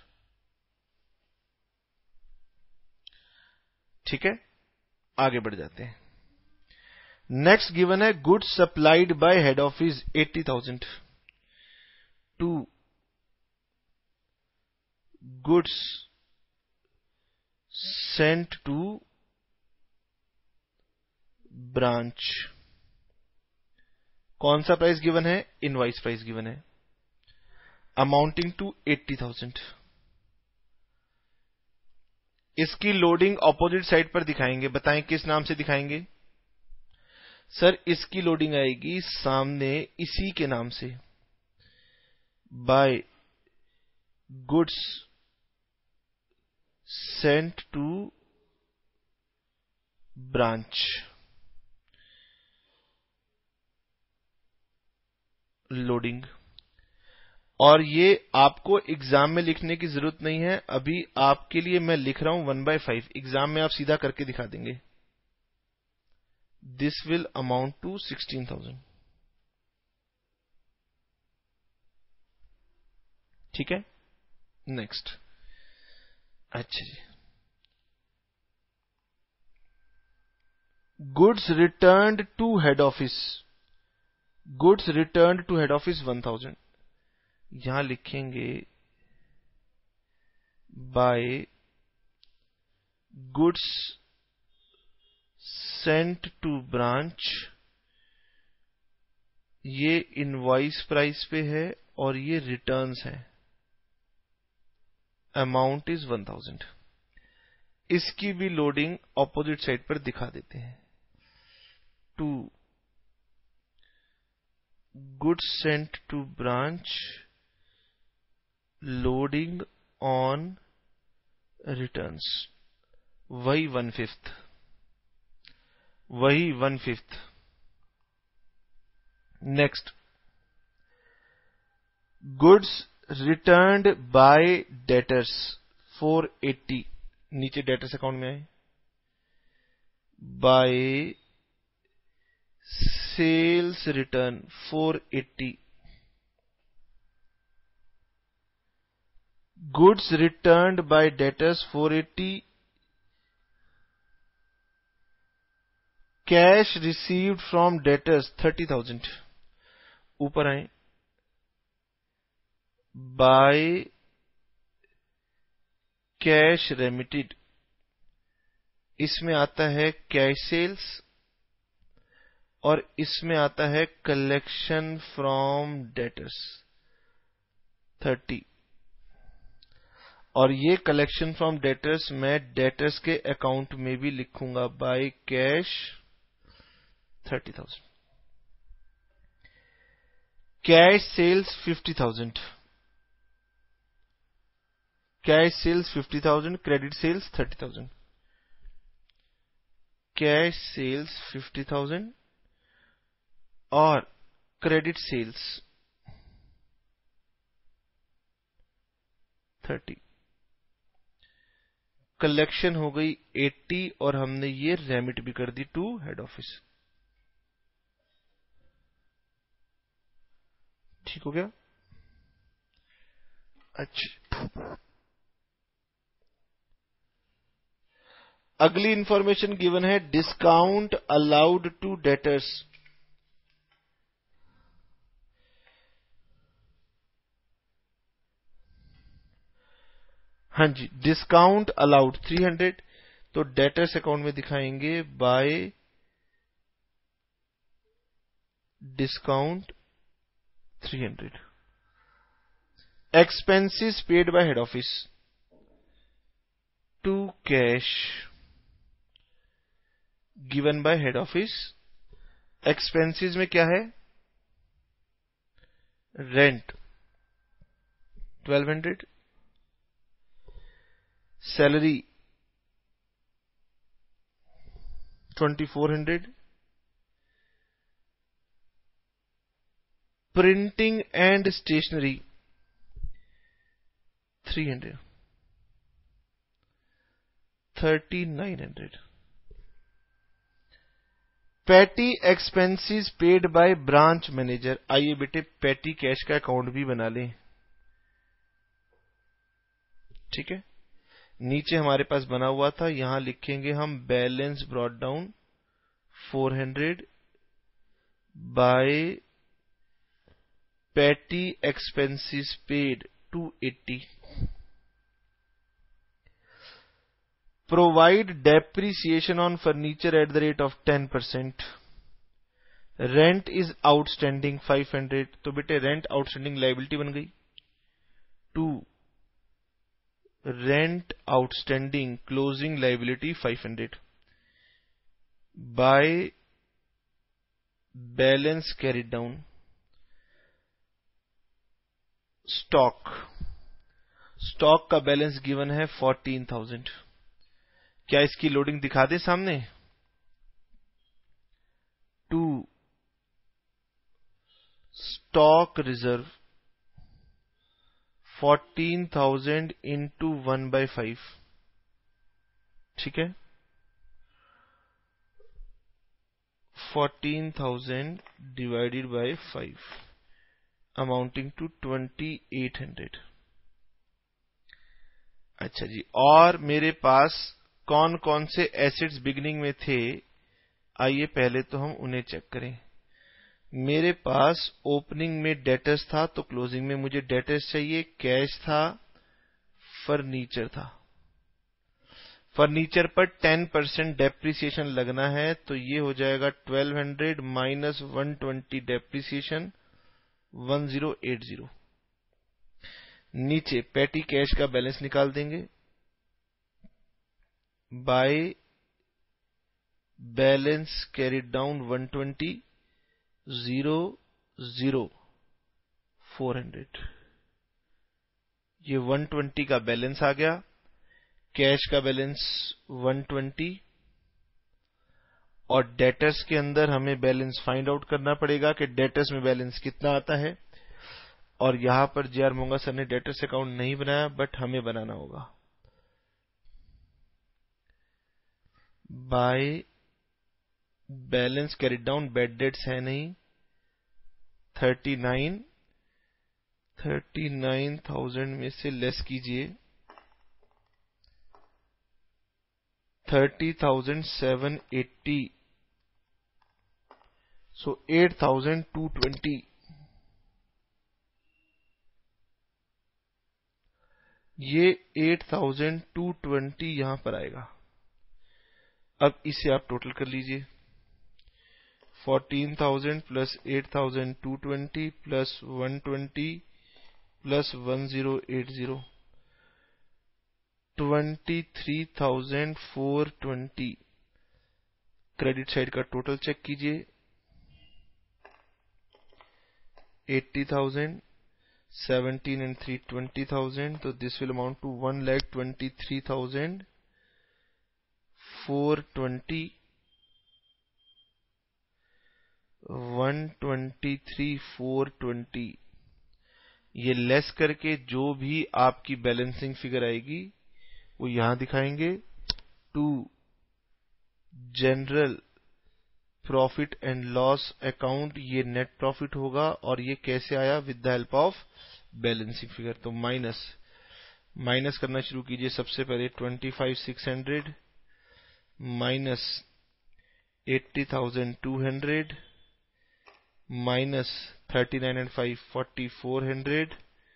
ठीक है, आगे बढ़ जाते हैं। नेक्स्ट गिवन है goods supplied by head office 80,000 to goods sent to branch. कौन सा प्राइस गिवन है? इनवाइस प्राइस गिवन है, अमाउंटिंग टू 80,000। इसकी लोडिंग ऑपोजिट साइड पर दिखाएंगे। बताएं किस नाम से दिखाएंगे? सर इसकी लोडिंग आएगी सामने इसी के नाम से, by goods sent to branch. Loading. और ये आपको एग्जाम में लिखने की जरूरत नहीं है, अभी आपके लिए मैं लिख रहा हूं 1/5। एग्जाम में आप सीधा करके दिखा देंगे। This will amount to 16,000। ठीक है, नेक्स्ट। अच्छा जी, goods returned to head office. Goods returned to head office 1,000। यहां लिखेंगे by goods sent to branch. ये इनवॉइस प्राइस पे है और ये रिटर्न्स है। Amount is 1,000। इसकी भी लोडिंग ऑपोजिट साइड पर दिखा देते हैं। To goods sent to branch, loading on returns. वही 1/5, वही 1/5। Next, goods returned by debtors 480, नीचे डेटर्स अकाउंट में आए, by sales return 480, goods returned by debtors 480, cash received from debtors 30,000, ऊपर आए, बाय कैश रेमिटेड, इसमें आता है कैश सेल्स और इसमें आता है कलेक्शन फ्रॉम डेटर्स 30, और ये कलेक्शन फ्रॉम डेटर्स मैं डेटर्स के अकाउंट में भी लिखूंगा, by cash 30,000, cash sales 50,000, cash sales 50,000, credit sales 30,000, cash sales 50,000 और क्रेडिट सेल्स 30, कलेक्शन हो गई 80 और हमने ये रेमिट भी कर दी टू हेड ऑफिस। ठीक हो गया? अच्छा, अगली इंफॉर्मेशन गिवन है डिस्काउंट अलाउड टू डेटर्स। हाँ जी, डिस्काउंट अलाउड 300, तो डेटर्स अकाउंट में दिखाएंगे by discount 300, expenses paid by head office to cash given by head office. Expenses में क्या है? Rent 1200, salary 2400, printing and stationery 300, 3900, petty expenses paid by branch manager. आइए बेटे पैटी कैश का account भी बना लें। ठीक है, नीचे हमारे पास बना हुआ था, यहां लिखेंगे हम balance brought down 400 by petty expenses paid 280, provide depreciation on furniture at the rate of 10%, rent is outstanding 500, तो बेटे रेंट आउटस्टैंडिंग लायबिलिटी बन गई। To rent outstanding closing liability 500 by balance carried down. Stock, stock का balance given है 14,000। क्या इसकी loading दिखा दे सामने? टू स्टॉक रिजर्व 14,000 इंटू 1/5, ठीक है, 14,000 डिवाइडेड बाय 5 अमाउंटिंग टू 2800। अच्छा जी, और मेरे पास कौन कौन से एसेट्स बिगिनिंग में थे, आइए पहले तो हम उन्हें चेक करें। मेरे पास ओपनिंग में डेटर्स था, तो क्लोजिंग में मुझे डेटर्स चाहिए, कैश था, फर्नीचर था। फर्नीचर पर 10% डेप्रिसिएशन लगना है, तो ये हो जाएगा 1200 माइनस 120 डेप्रिसिएशन 1080। नीचे पैटी कैश का बैलेंस निकाल देंगे बाय बैलेंस कैरिड डाउन 120 0 400। ये 120 का बैलेंस आ गया, कैश का बैलेंस 120, और डेटर्स के अंदर हमें बैलेंस फाइंड आउट करना पड़ेगा कि डेटर्स में बैलेंस कितना आता है। और यहां पर जे आर मोंगा सर ने डेटर्स अकाउंट नहीं बनाया, बट हमें बनाना होगा। By balance carried down, bad debts है नहीं, 39,000 में से लेस कीजिए 30,780, सो 8,220। ये 8,220 यहां पर आएगा। अब इसे आप टोटल कर लीजिए, 14,000 plus 8,220 plus 120 plus 1080, 23,420। Credit side का टोटल चेक कीजिए, 80,000, 17 and 3 20,000, तो दिस विल अमाउंट टू 1,23,420, 123,420। ये लेस करके जो भी आपकी बैलेंसिंग फिगर आएगी वो यहां दिखाएंगे, to general profit and loss account, ये नेट प्रॉफिट होगा। और ये कैसे आया? With the help of balancing figure. तो माइनस करना शुरू कीजिए। सबसे पहले 25,600 माइनस 80,200 माइनस 39 and 5 4,400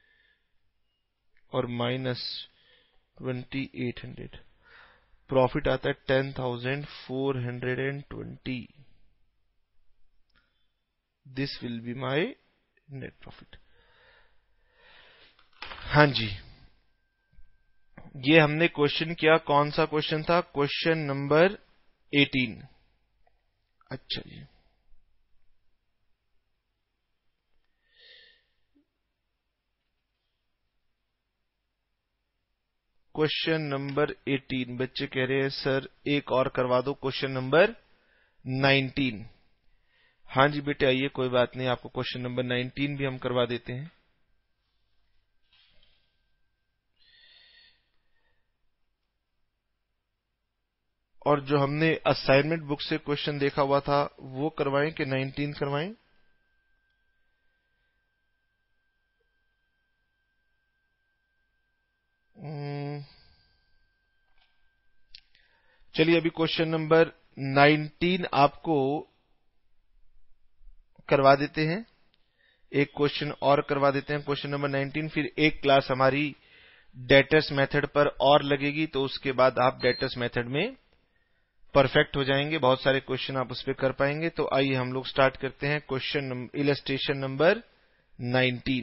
और माइनस 2,800। प्रॉफिट आता है 10,420। This will be my net profit. हाँ जी, ये हमने क्वेश्चन किया। कौन सा क्वेश्चन था? Question number 18। अच्छा जी, क्वेश्चन नंबर 18। बच्चे कह रहे हैं सर एक और करवा दो, क्वेश्चन नंबर 19। हाँ जी बेटे आइए, कोई बात नहीं, आपको क्वेश्चन नंबर 19 भी हम करवा देते हैं। और जो हमने असाइनमेंट बुक से क्वेश्चन देखा हुआ था वो करवाएं कि 19 करवाएं? चलिए अभी क्वेश्चन नंबर 19 आपको करवा देते हैं। एक क्वेश्चन और करवा देते हैं, क्वेश्चन नंबर 19। फिर एक क्लास हमारी डेटर्स मेथड पर और लगेगी, तो उसके बाद आप डेटर्स मेथड में परफेक्ट हो जाएंगे। बहुत सारे क्वेश्चन आप उस पर कर पाएंगे। तो आइए हम लोग स्टार्ट करते हैं question illustration number 19।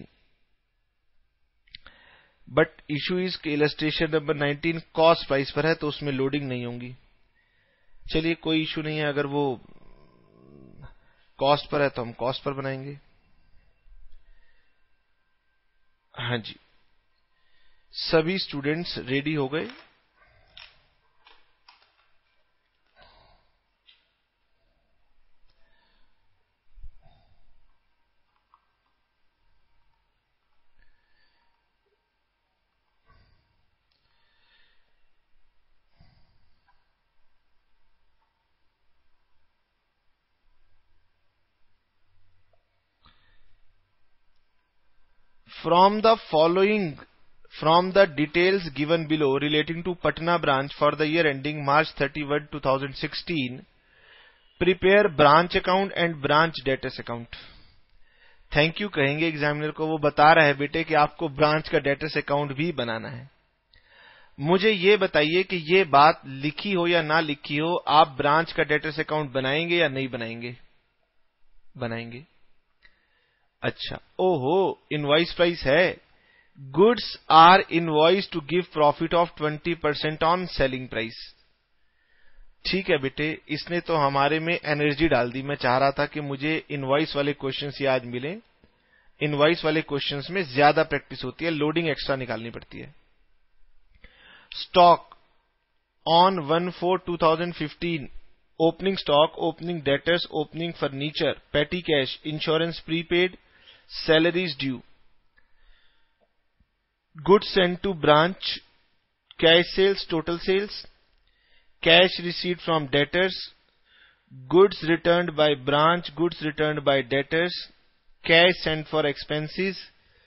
But issue is कि इलस्ट्रेशन नंबर 19 कॉस्ट प्राइस पर है, तो उसमें लोडिंग नहीं होंगी। चलिए कोई इशू नहीं है, अगर वो कॉस्ट पर है तो हम कॉस्ट पर बनाएंगे। हाँ जी, सभी स्टूडेंट्स रेडी हो गए? From the details given below relating to Patna branch for the year ending March 31, 2016, prepare branch account and branch debtors account. Thank you कहेंगे एग्जामिनर को, वो बता रहा है बेटे कि आपको ब्रांच का डेटर्स अकाउंट भी बनाना है। मुझे ये बताइए कि ये बात लिखी हो या ना लिखी हो, आप ब्रांच का डेटर्स अकाउंट बनाएंगे या नहीं बनाएंगे? बनाएंगे। अच्छा, ओहो, इनवॉइस प्राइस है। Goods are invoice to give profit of 20% on selling price. ठीक है बेटे, इसने तो हमारे में एनर्जी डाल दी। मैं चाह रहा था कि मुझे इनवॉइस वाले क्वेश्चंस ही आज मिले। इनवॉइस वाले क्वेश्चंस में ज्यादा प्रैक्टिस होती है, लोडिंग एक्स्ट्रा निकालनी पड़ती है। Stock on 1/4/2015, opening stock, opening debtors, opening furniture, petty cash, insurance prepaid, salaries due. Goods sent to branch, cash sales, total sales, cash received from debtors, goods returned by branch, goods returned by debtors, cash sent for expenses,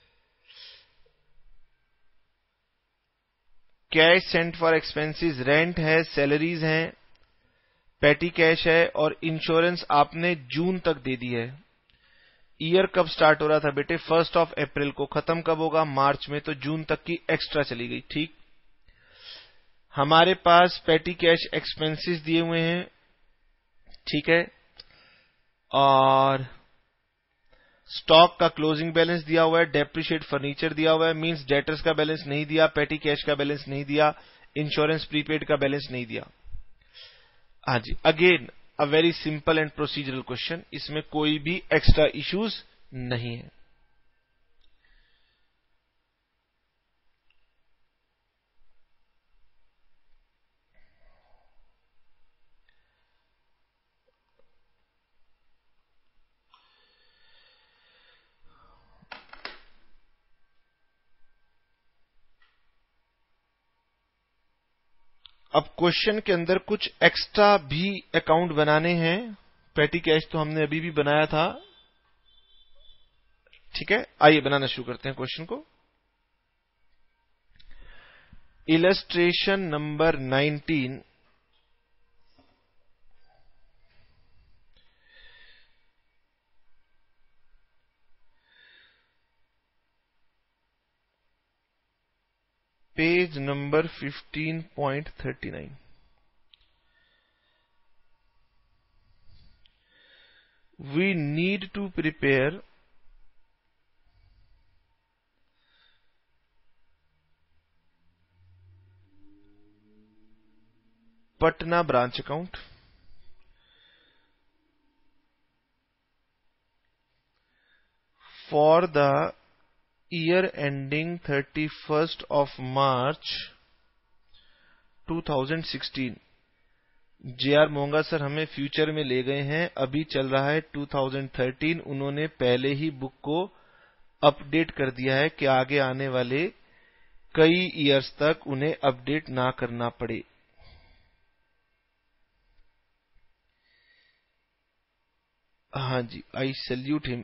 cash sent for expenses rent है, salaries हैं, petty cash है, और insurance आपने जून तक दे दी है। Year कब start हो रहा था बेटे? 1 अप्रैल को। खत्म कब होगा? मार्च में। तो जून तक की एक्स्ट्रा चली गई। ठीक, हमारे पास पेटी कैश एक्सपेंसेस दिए हुए हैं, ठीक है, और स्टॉक का क्लोजिंग बैलेंस दिया हुआ है, डेप्रिशिएट फर्नीचर दिया हुआ है, मींस डेटर्स का बैलेंस नहीं दिया, पेटी कैश का बैलेंस नहीं दिया, इंश्योरेंस प्रीपेड का बैलेंस नहीं दिया। हाँ जी, again a very simple and procedural question, इसमें कोई भी एक्स्ट्रा इश्यूज नहीं है। अब क्वेश्चन के अंदर कुछ एक्स्ट्रा भी अकाउंट बनाने हैं। पेटी कैश तो हमने अभी भी बनाया था, ठीक है। आइए बनाना शुरू करते हैं क्वेश्चन को। Illustration number 19, page number 15.39। We need to prepare Patna branch account for the year ending 31st of March 2016। J R. Monga sir हमें फ्यूचर में ले गए हैं, अभी चल रहा है 2013। उन्होंने पहले ही बुक को अपडेट कर दिया है कि आगे आने वाले कई ईयर्स तक उन्हें अपडेट ना करना पड़े। हाँ जी, आई सैल्यूट हिम।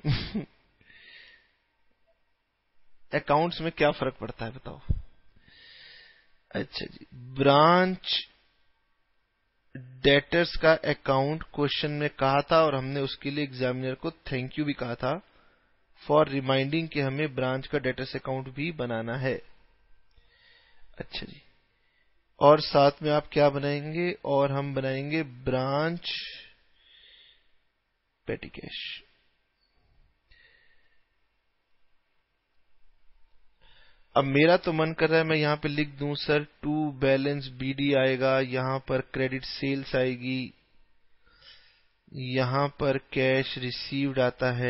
अकाउंट्स में क्या फर्क पड़ता है बताओ? अच्छा जी, ब्रांच डेटर्स का अकाउंट क्वेश्चन में कहा था, और हमने उसके लिए एग्जामिनर को थैंक यू भी कहा था फॉर रिमाइंडिंग कि हमें ब्रांच का डेटर्स अकाउंट भी बनाना है। अच्छा जी, और साथ में आप क्या बनाएंगे? और हम बनाएंगे ब्रांच पेटी कैश। अब मेरा तो मन कर रहा है मैं यहां पे लिख दूं सर, टू बैलेंस बीडी आएगा, यहां पर क्रेडिट सेल्स आएगी, यहां पर कैश रिसीव्ड आता है,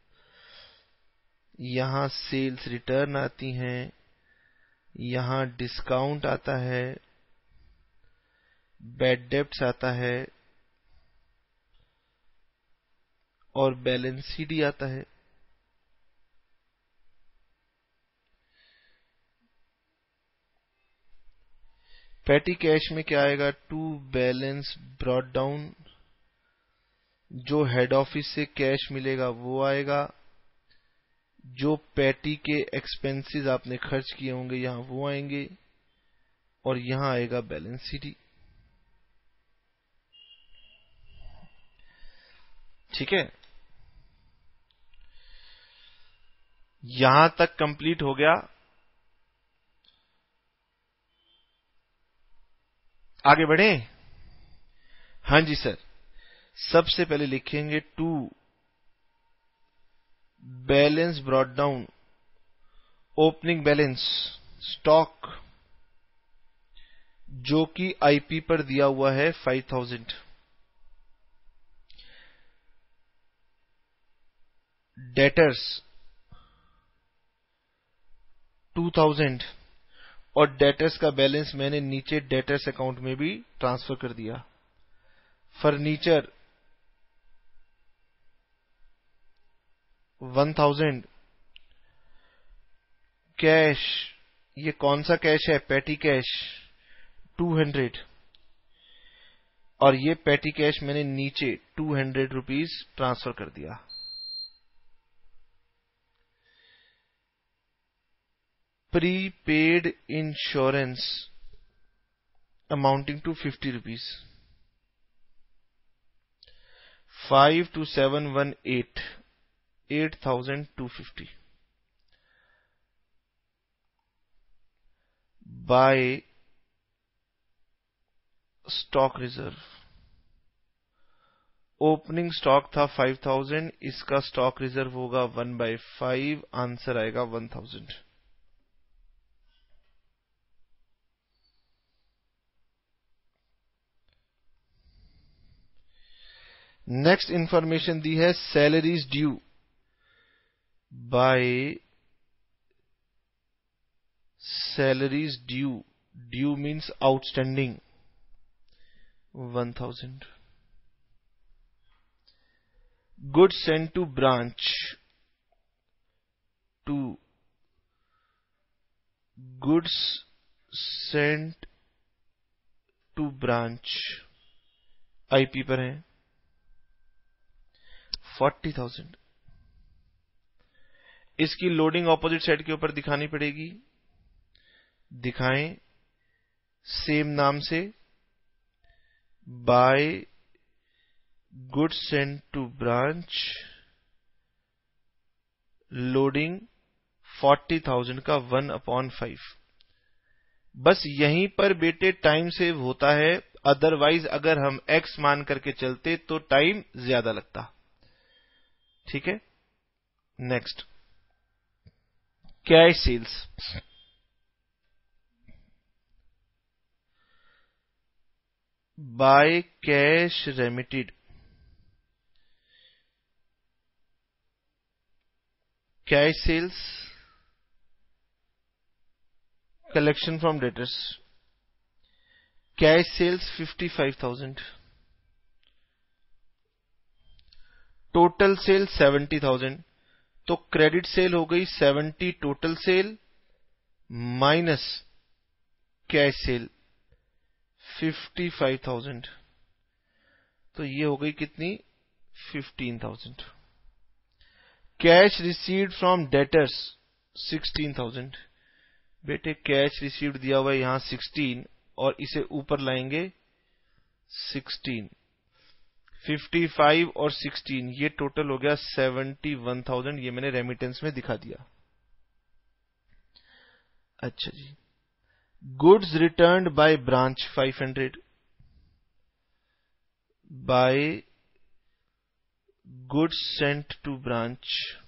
यहां सेल्स रिटर्न आती हैं, यहां डिस्काउंट आता है, बैड डेब्ट्स आता है, और बैलेंस सीडी आता है। पेटी कैश में क्या आएगा? टू बैलेंस ब्रॉट डाउन, जो हेड ऑफिस से कैश मिलेगा वो आएगा, जो पेटी के एक्सपेंसेस आपने खर्च किए होंगे यहां वो आएंगे, और यहां आएगा बैलेंस सीडी। ठीक है, यहां तक कंप्लीट हो गया। आगे बढ़े? हाँ जी सर, सबसे पहले लिखेंगे to balance brought down opening balance stock, जो कि आईपी पर दिया हुआ है 5000, डेटर्स 2000, और डेटर्स का बैलेंस मैंने नीचे डेटर्स अकाउंट में भी ट्रांसफर कर दिया। फर्नीचर 1000, कैश ये कौन सा कैश है? पेटी कैश 200, और ये पेटी कैश मैंने नीचे 200 रुपीज ट्रांसफर कर दिया। Prepaid insurance amounting to 50 rupees, 52718, 8250 by stock reserve. Opening stock था 5000, इसका स्टॉक रिजर्व होगा 1/5, आंसर आएगा 1000। नेक्स्ट इंफॉर्मेशन दी है salaries due by salaries due means outstanding 1000। Goods sent to branch, goods sent to branch IP पर है 40,000। इसकी loading opposite side के ऊपर दिखानी पड़ेगी, दिखाएं सेम नाम से, by goods sent to branch, loading 40,000 का 1/5। बस यहीं पर बेटे टाइम सेव होता है, अदरवाइज अगर हम x मान करके चलते तो टाइम ज्यादा लगता। ठीक है, next cash sales. By cash remitted, cash sales, collection from debtors. Cash sales 55,000, total sale 70,000। तो क्रेडिट सेल हो गई 70 total sale minus cash sale 55,000, तो ये हो गई कितनी? 15,000। Cash received from debtors 16,000। बेटे कैश रिसीव्ड दिया हुआ है यहां 16 और इसे ऊपर लाएंगे 16, 55 और 16, ये टोटल हो गया 71,000। ये मैंने रेमिटेंस में दिखा दिया। अच्छा जी, goods returned by branch 500, by goods sent to branch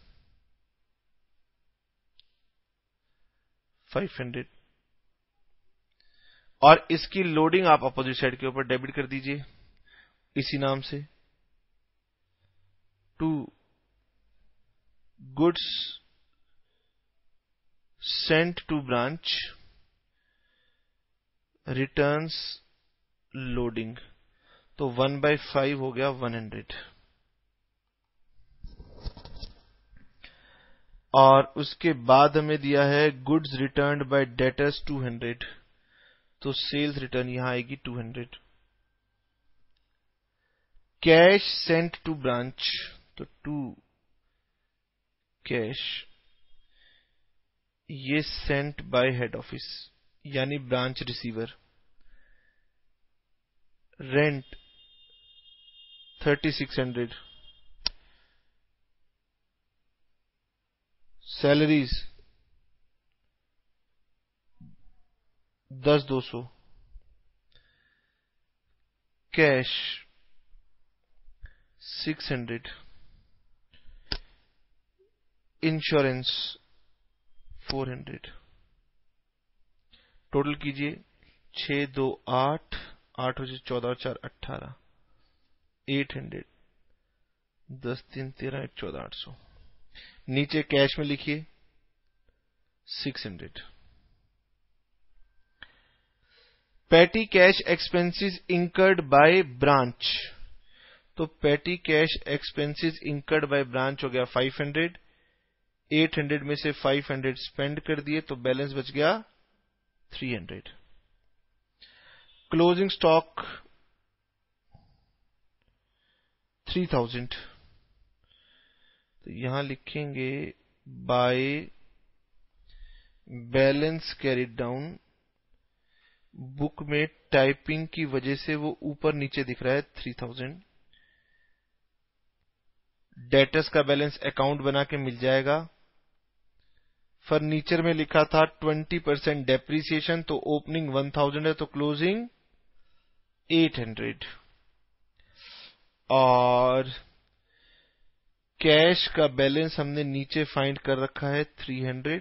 500, और इसकी लोडिंग आप अपोजिट साइड के ऊपर डेबिट कर दीजिए इसी नाम से, to goods sent to branch returns loading, तो 1/5 हो गया 100। और उसके बाद हमें दिया है गुड्स रिटर्न्ड बाय डेटर्स 200, तो सेल्स रिटर्न यहां आएगी 200। कैश सेंट टू ब्रांच, तो टू कैश, ये सेंट बाय हेड ऑफिस यानी branch receiver. Rent 3600, salaries 10,200, cash 600, insurance 400। Total कीजिए 6 2 8, 8 हो जाए 14 4 18, 800, 10 3 13 1 14 800। नीचे कैश में लिखिए 600। Petty cash expenses incurred by branch, तो petty cash expenses incurred by branch हो गया 500, 800 में से 500 स्पेंड कर दिए तो बैलेंस बच गया 300। क्लोजिंग स्टॉक 3000, तो यहां लिखेंगे by balance carried down. Book में टाइपिंग की वजह से वो ऊपर नीचे दिख रहा है 3000। डेटर्स का बैलेंस अकाउंट बना के मिल जाएगा। फर्नीचर में लिखा था 20% डेप्रीसिएशन, तो ओपनिंग 1000 है तो क्लोजिंग 800। और कैश का बैलेंस हमने नीचे फाइंड कर रखा है 300।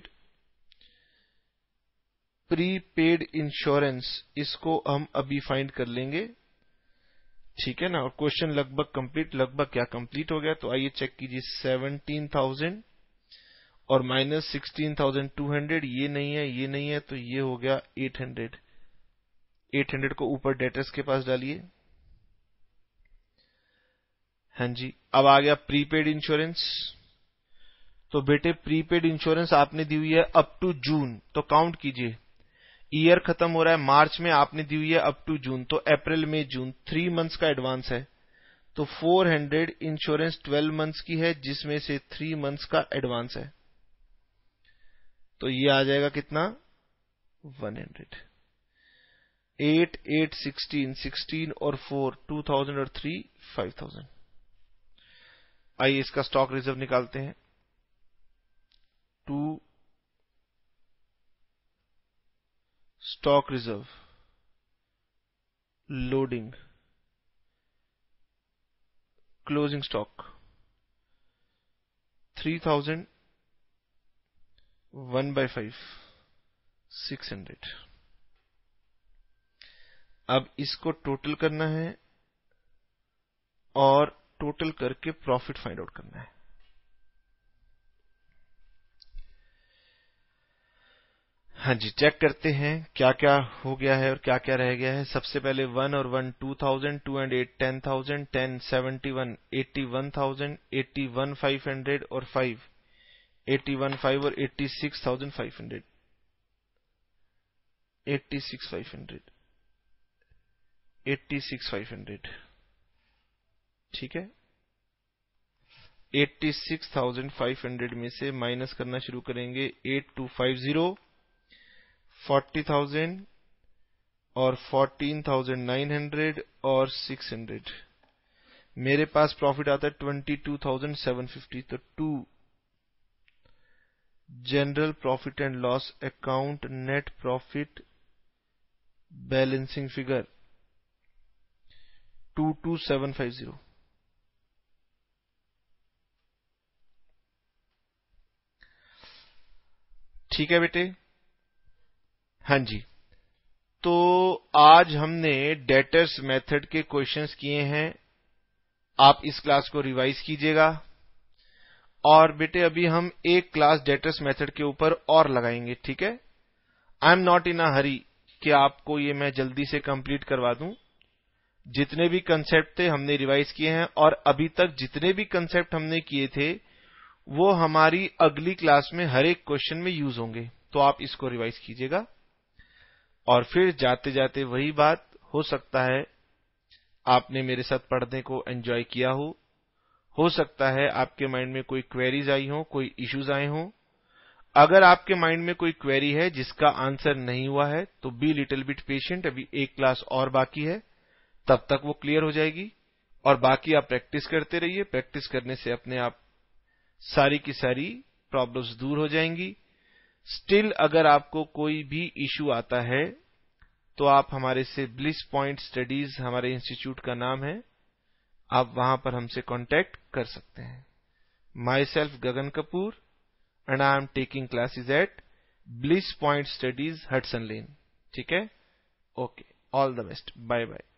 प्रीपेड इंश्योरेंस इसको हम अभी फाइंड कर लेंगे, ठीक है ना। और क्वेश्चन लगभग कंप्लीट, लगभग क्या कंप्लीट हो गया। तो आइए चेक कीजिए, 17,000 और माइनस 16,200, ये नहीं है, ये नहीं है, तो ये हो गया 800। 800 को ऊपर डेटर्स के पास डालिए। हाँ जी, अब आ गया प्रीपेड इंश्योरेंस। तो बेटे प्रीपेड इंश्योरेंस आपने दी हुई है अप टू जून, तो काउंट कीजिए। ईयर खत्म हो रहा है मार्च में, आपने दी हुई है अप टू जून, तो अप्रैल मई जून 3 मंथ्स का एडवांस है। तो 400 इंश्योरेंस 12 मंथ्स की है, जिसमें से 3 मंथ्स का एडवांस है। तो ये आ जाएगा कितना, 100। 8, 8, 16, 16 और 4, 2000 और 3, 5000। आइए इसका स्टॉक रिजर्व निकालते हैं। 2 stock reserve, loading, closing stock 3000, 1/5, 600। अब इसको टोटल करना है और टोटल करके प्रॉफिट फाइंड आउट करना है। हाँ जी, चेक करते हैं क्या क्या हो गया है और क्या क्या रह गया है। सबसे पहले 1 और 1 2000, 2 and 8 10,000, 10 71, 81,000, 81 500 और 5 81 5 और 86,500, 86,500, 86,500, ठीक है। 86,500 में से माइनस करना शुरू करेंगे। 8250, 40,000 और 14,900 और 600। मेरे पास प्रॉफिट आता है 22,750। तो 2 general profit and loss account net profit balancing figure 22,750। ठीक है बेटे, हाँ जी। तो आज हमने डेटर्स मेथड के क्वेश्चंस किए हैं। आप इस क्लास को रिवाइज कीजिएगा। और बेटे अभी हम एक क्लास डेटर्स मेथड के ऊपर और लगाएंगे, ठीक है। आई एम नॉट इन अ हरी कि आपको ये मैं जल्दी से कंप्लीट करवा दूं। जितने भी कंसेप्ट थे हमने रिवाइज किए हैं, और अभी तक जितने भी कंसेप्ट हमने किए थे वो हमारी अगली क्लास में हर एक क्वेश्चन में यूज होंगे। तो आप इसको रिवाइज कीजिएगा। और फिर जाते जाते वही बात, हो सकता है आपने मेरे साथ पढ़ने को एंजॉय किया हो सकता है आपके माइंड में कोई क्वेरीज आई हो, कोई इश्यूज आए हों। अगर आपके माइंड में कोई क्वेरी है जिसका आंसर नहीं हुआ है तो बी लिटिल बिट पेशेंट, अभी एक क्लास और बाकी है, तब तक वो क्लियर हो जाएगी। और बाकी आप प्रैक्टिस करते रहिए। प्रैक्टिस करने से अपने आप सारी की सारी प्रॉब्लम्स दूर हो जाएंगी। स्टिल अगर आपको कोई भी इश्यू आता है तो आप हमारे से ब्लिस पॉइंट स्टडीज, हमारे इंस्टीट्यूट का नाम है, आप वहां पर हमसे कांटेक्ट कर सकते हैं। Myself Gagan Kapoor and I am taking classes at bliss point studies, Hudson lane, ठीक है। Okay, all the best, bye bye.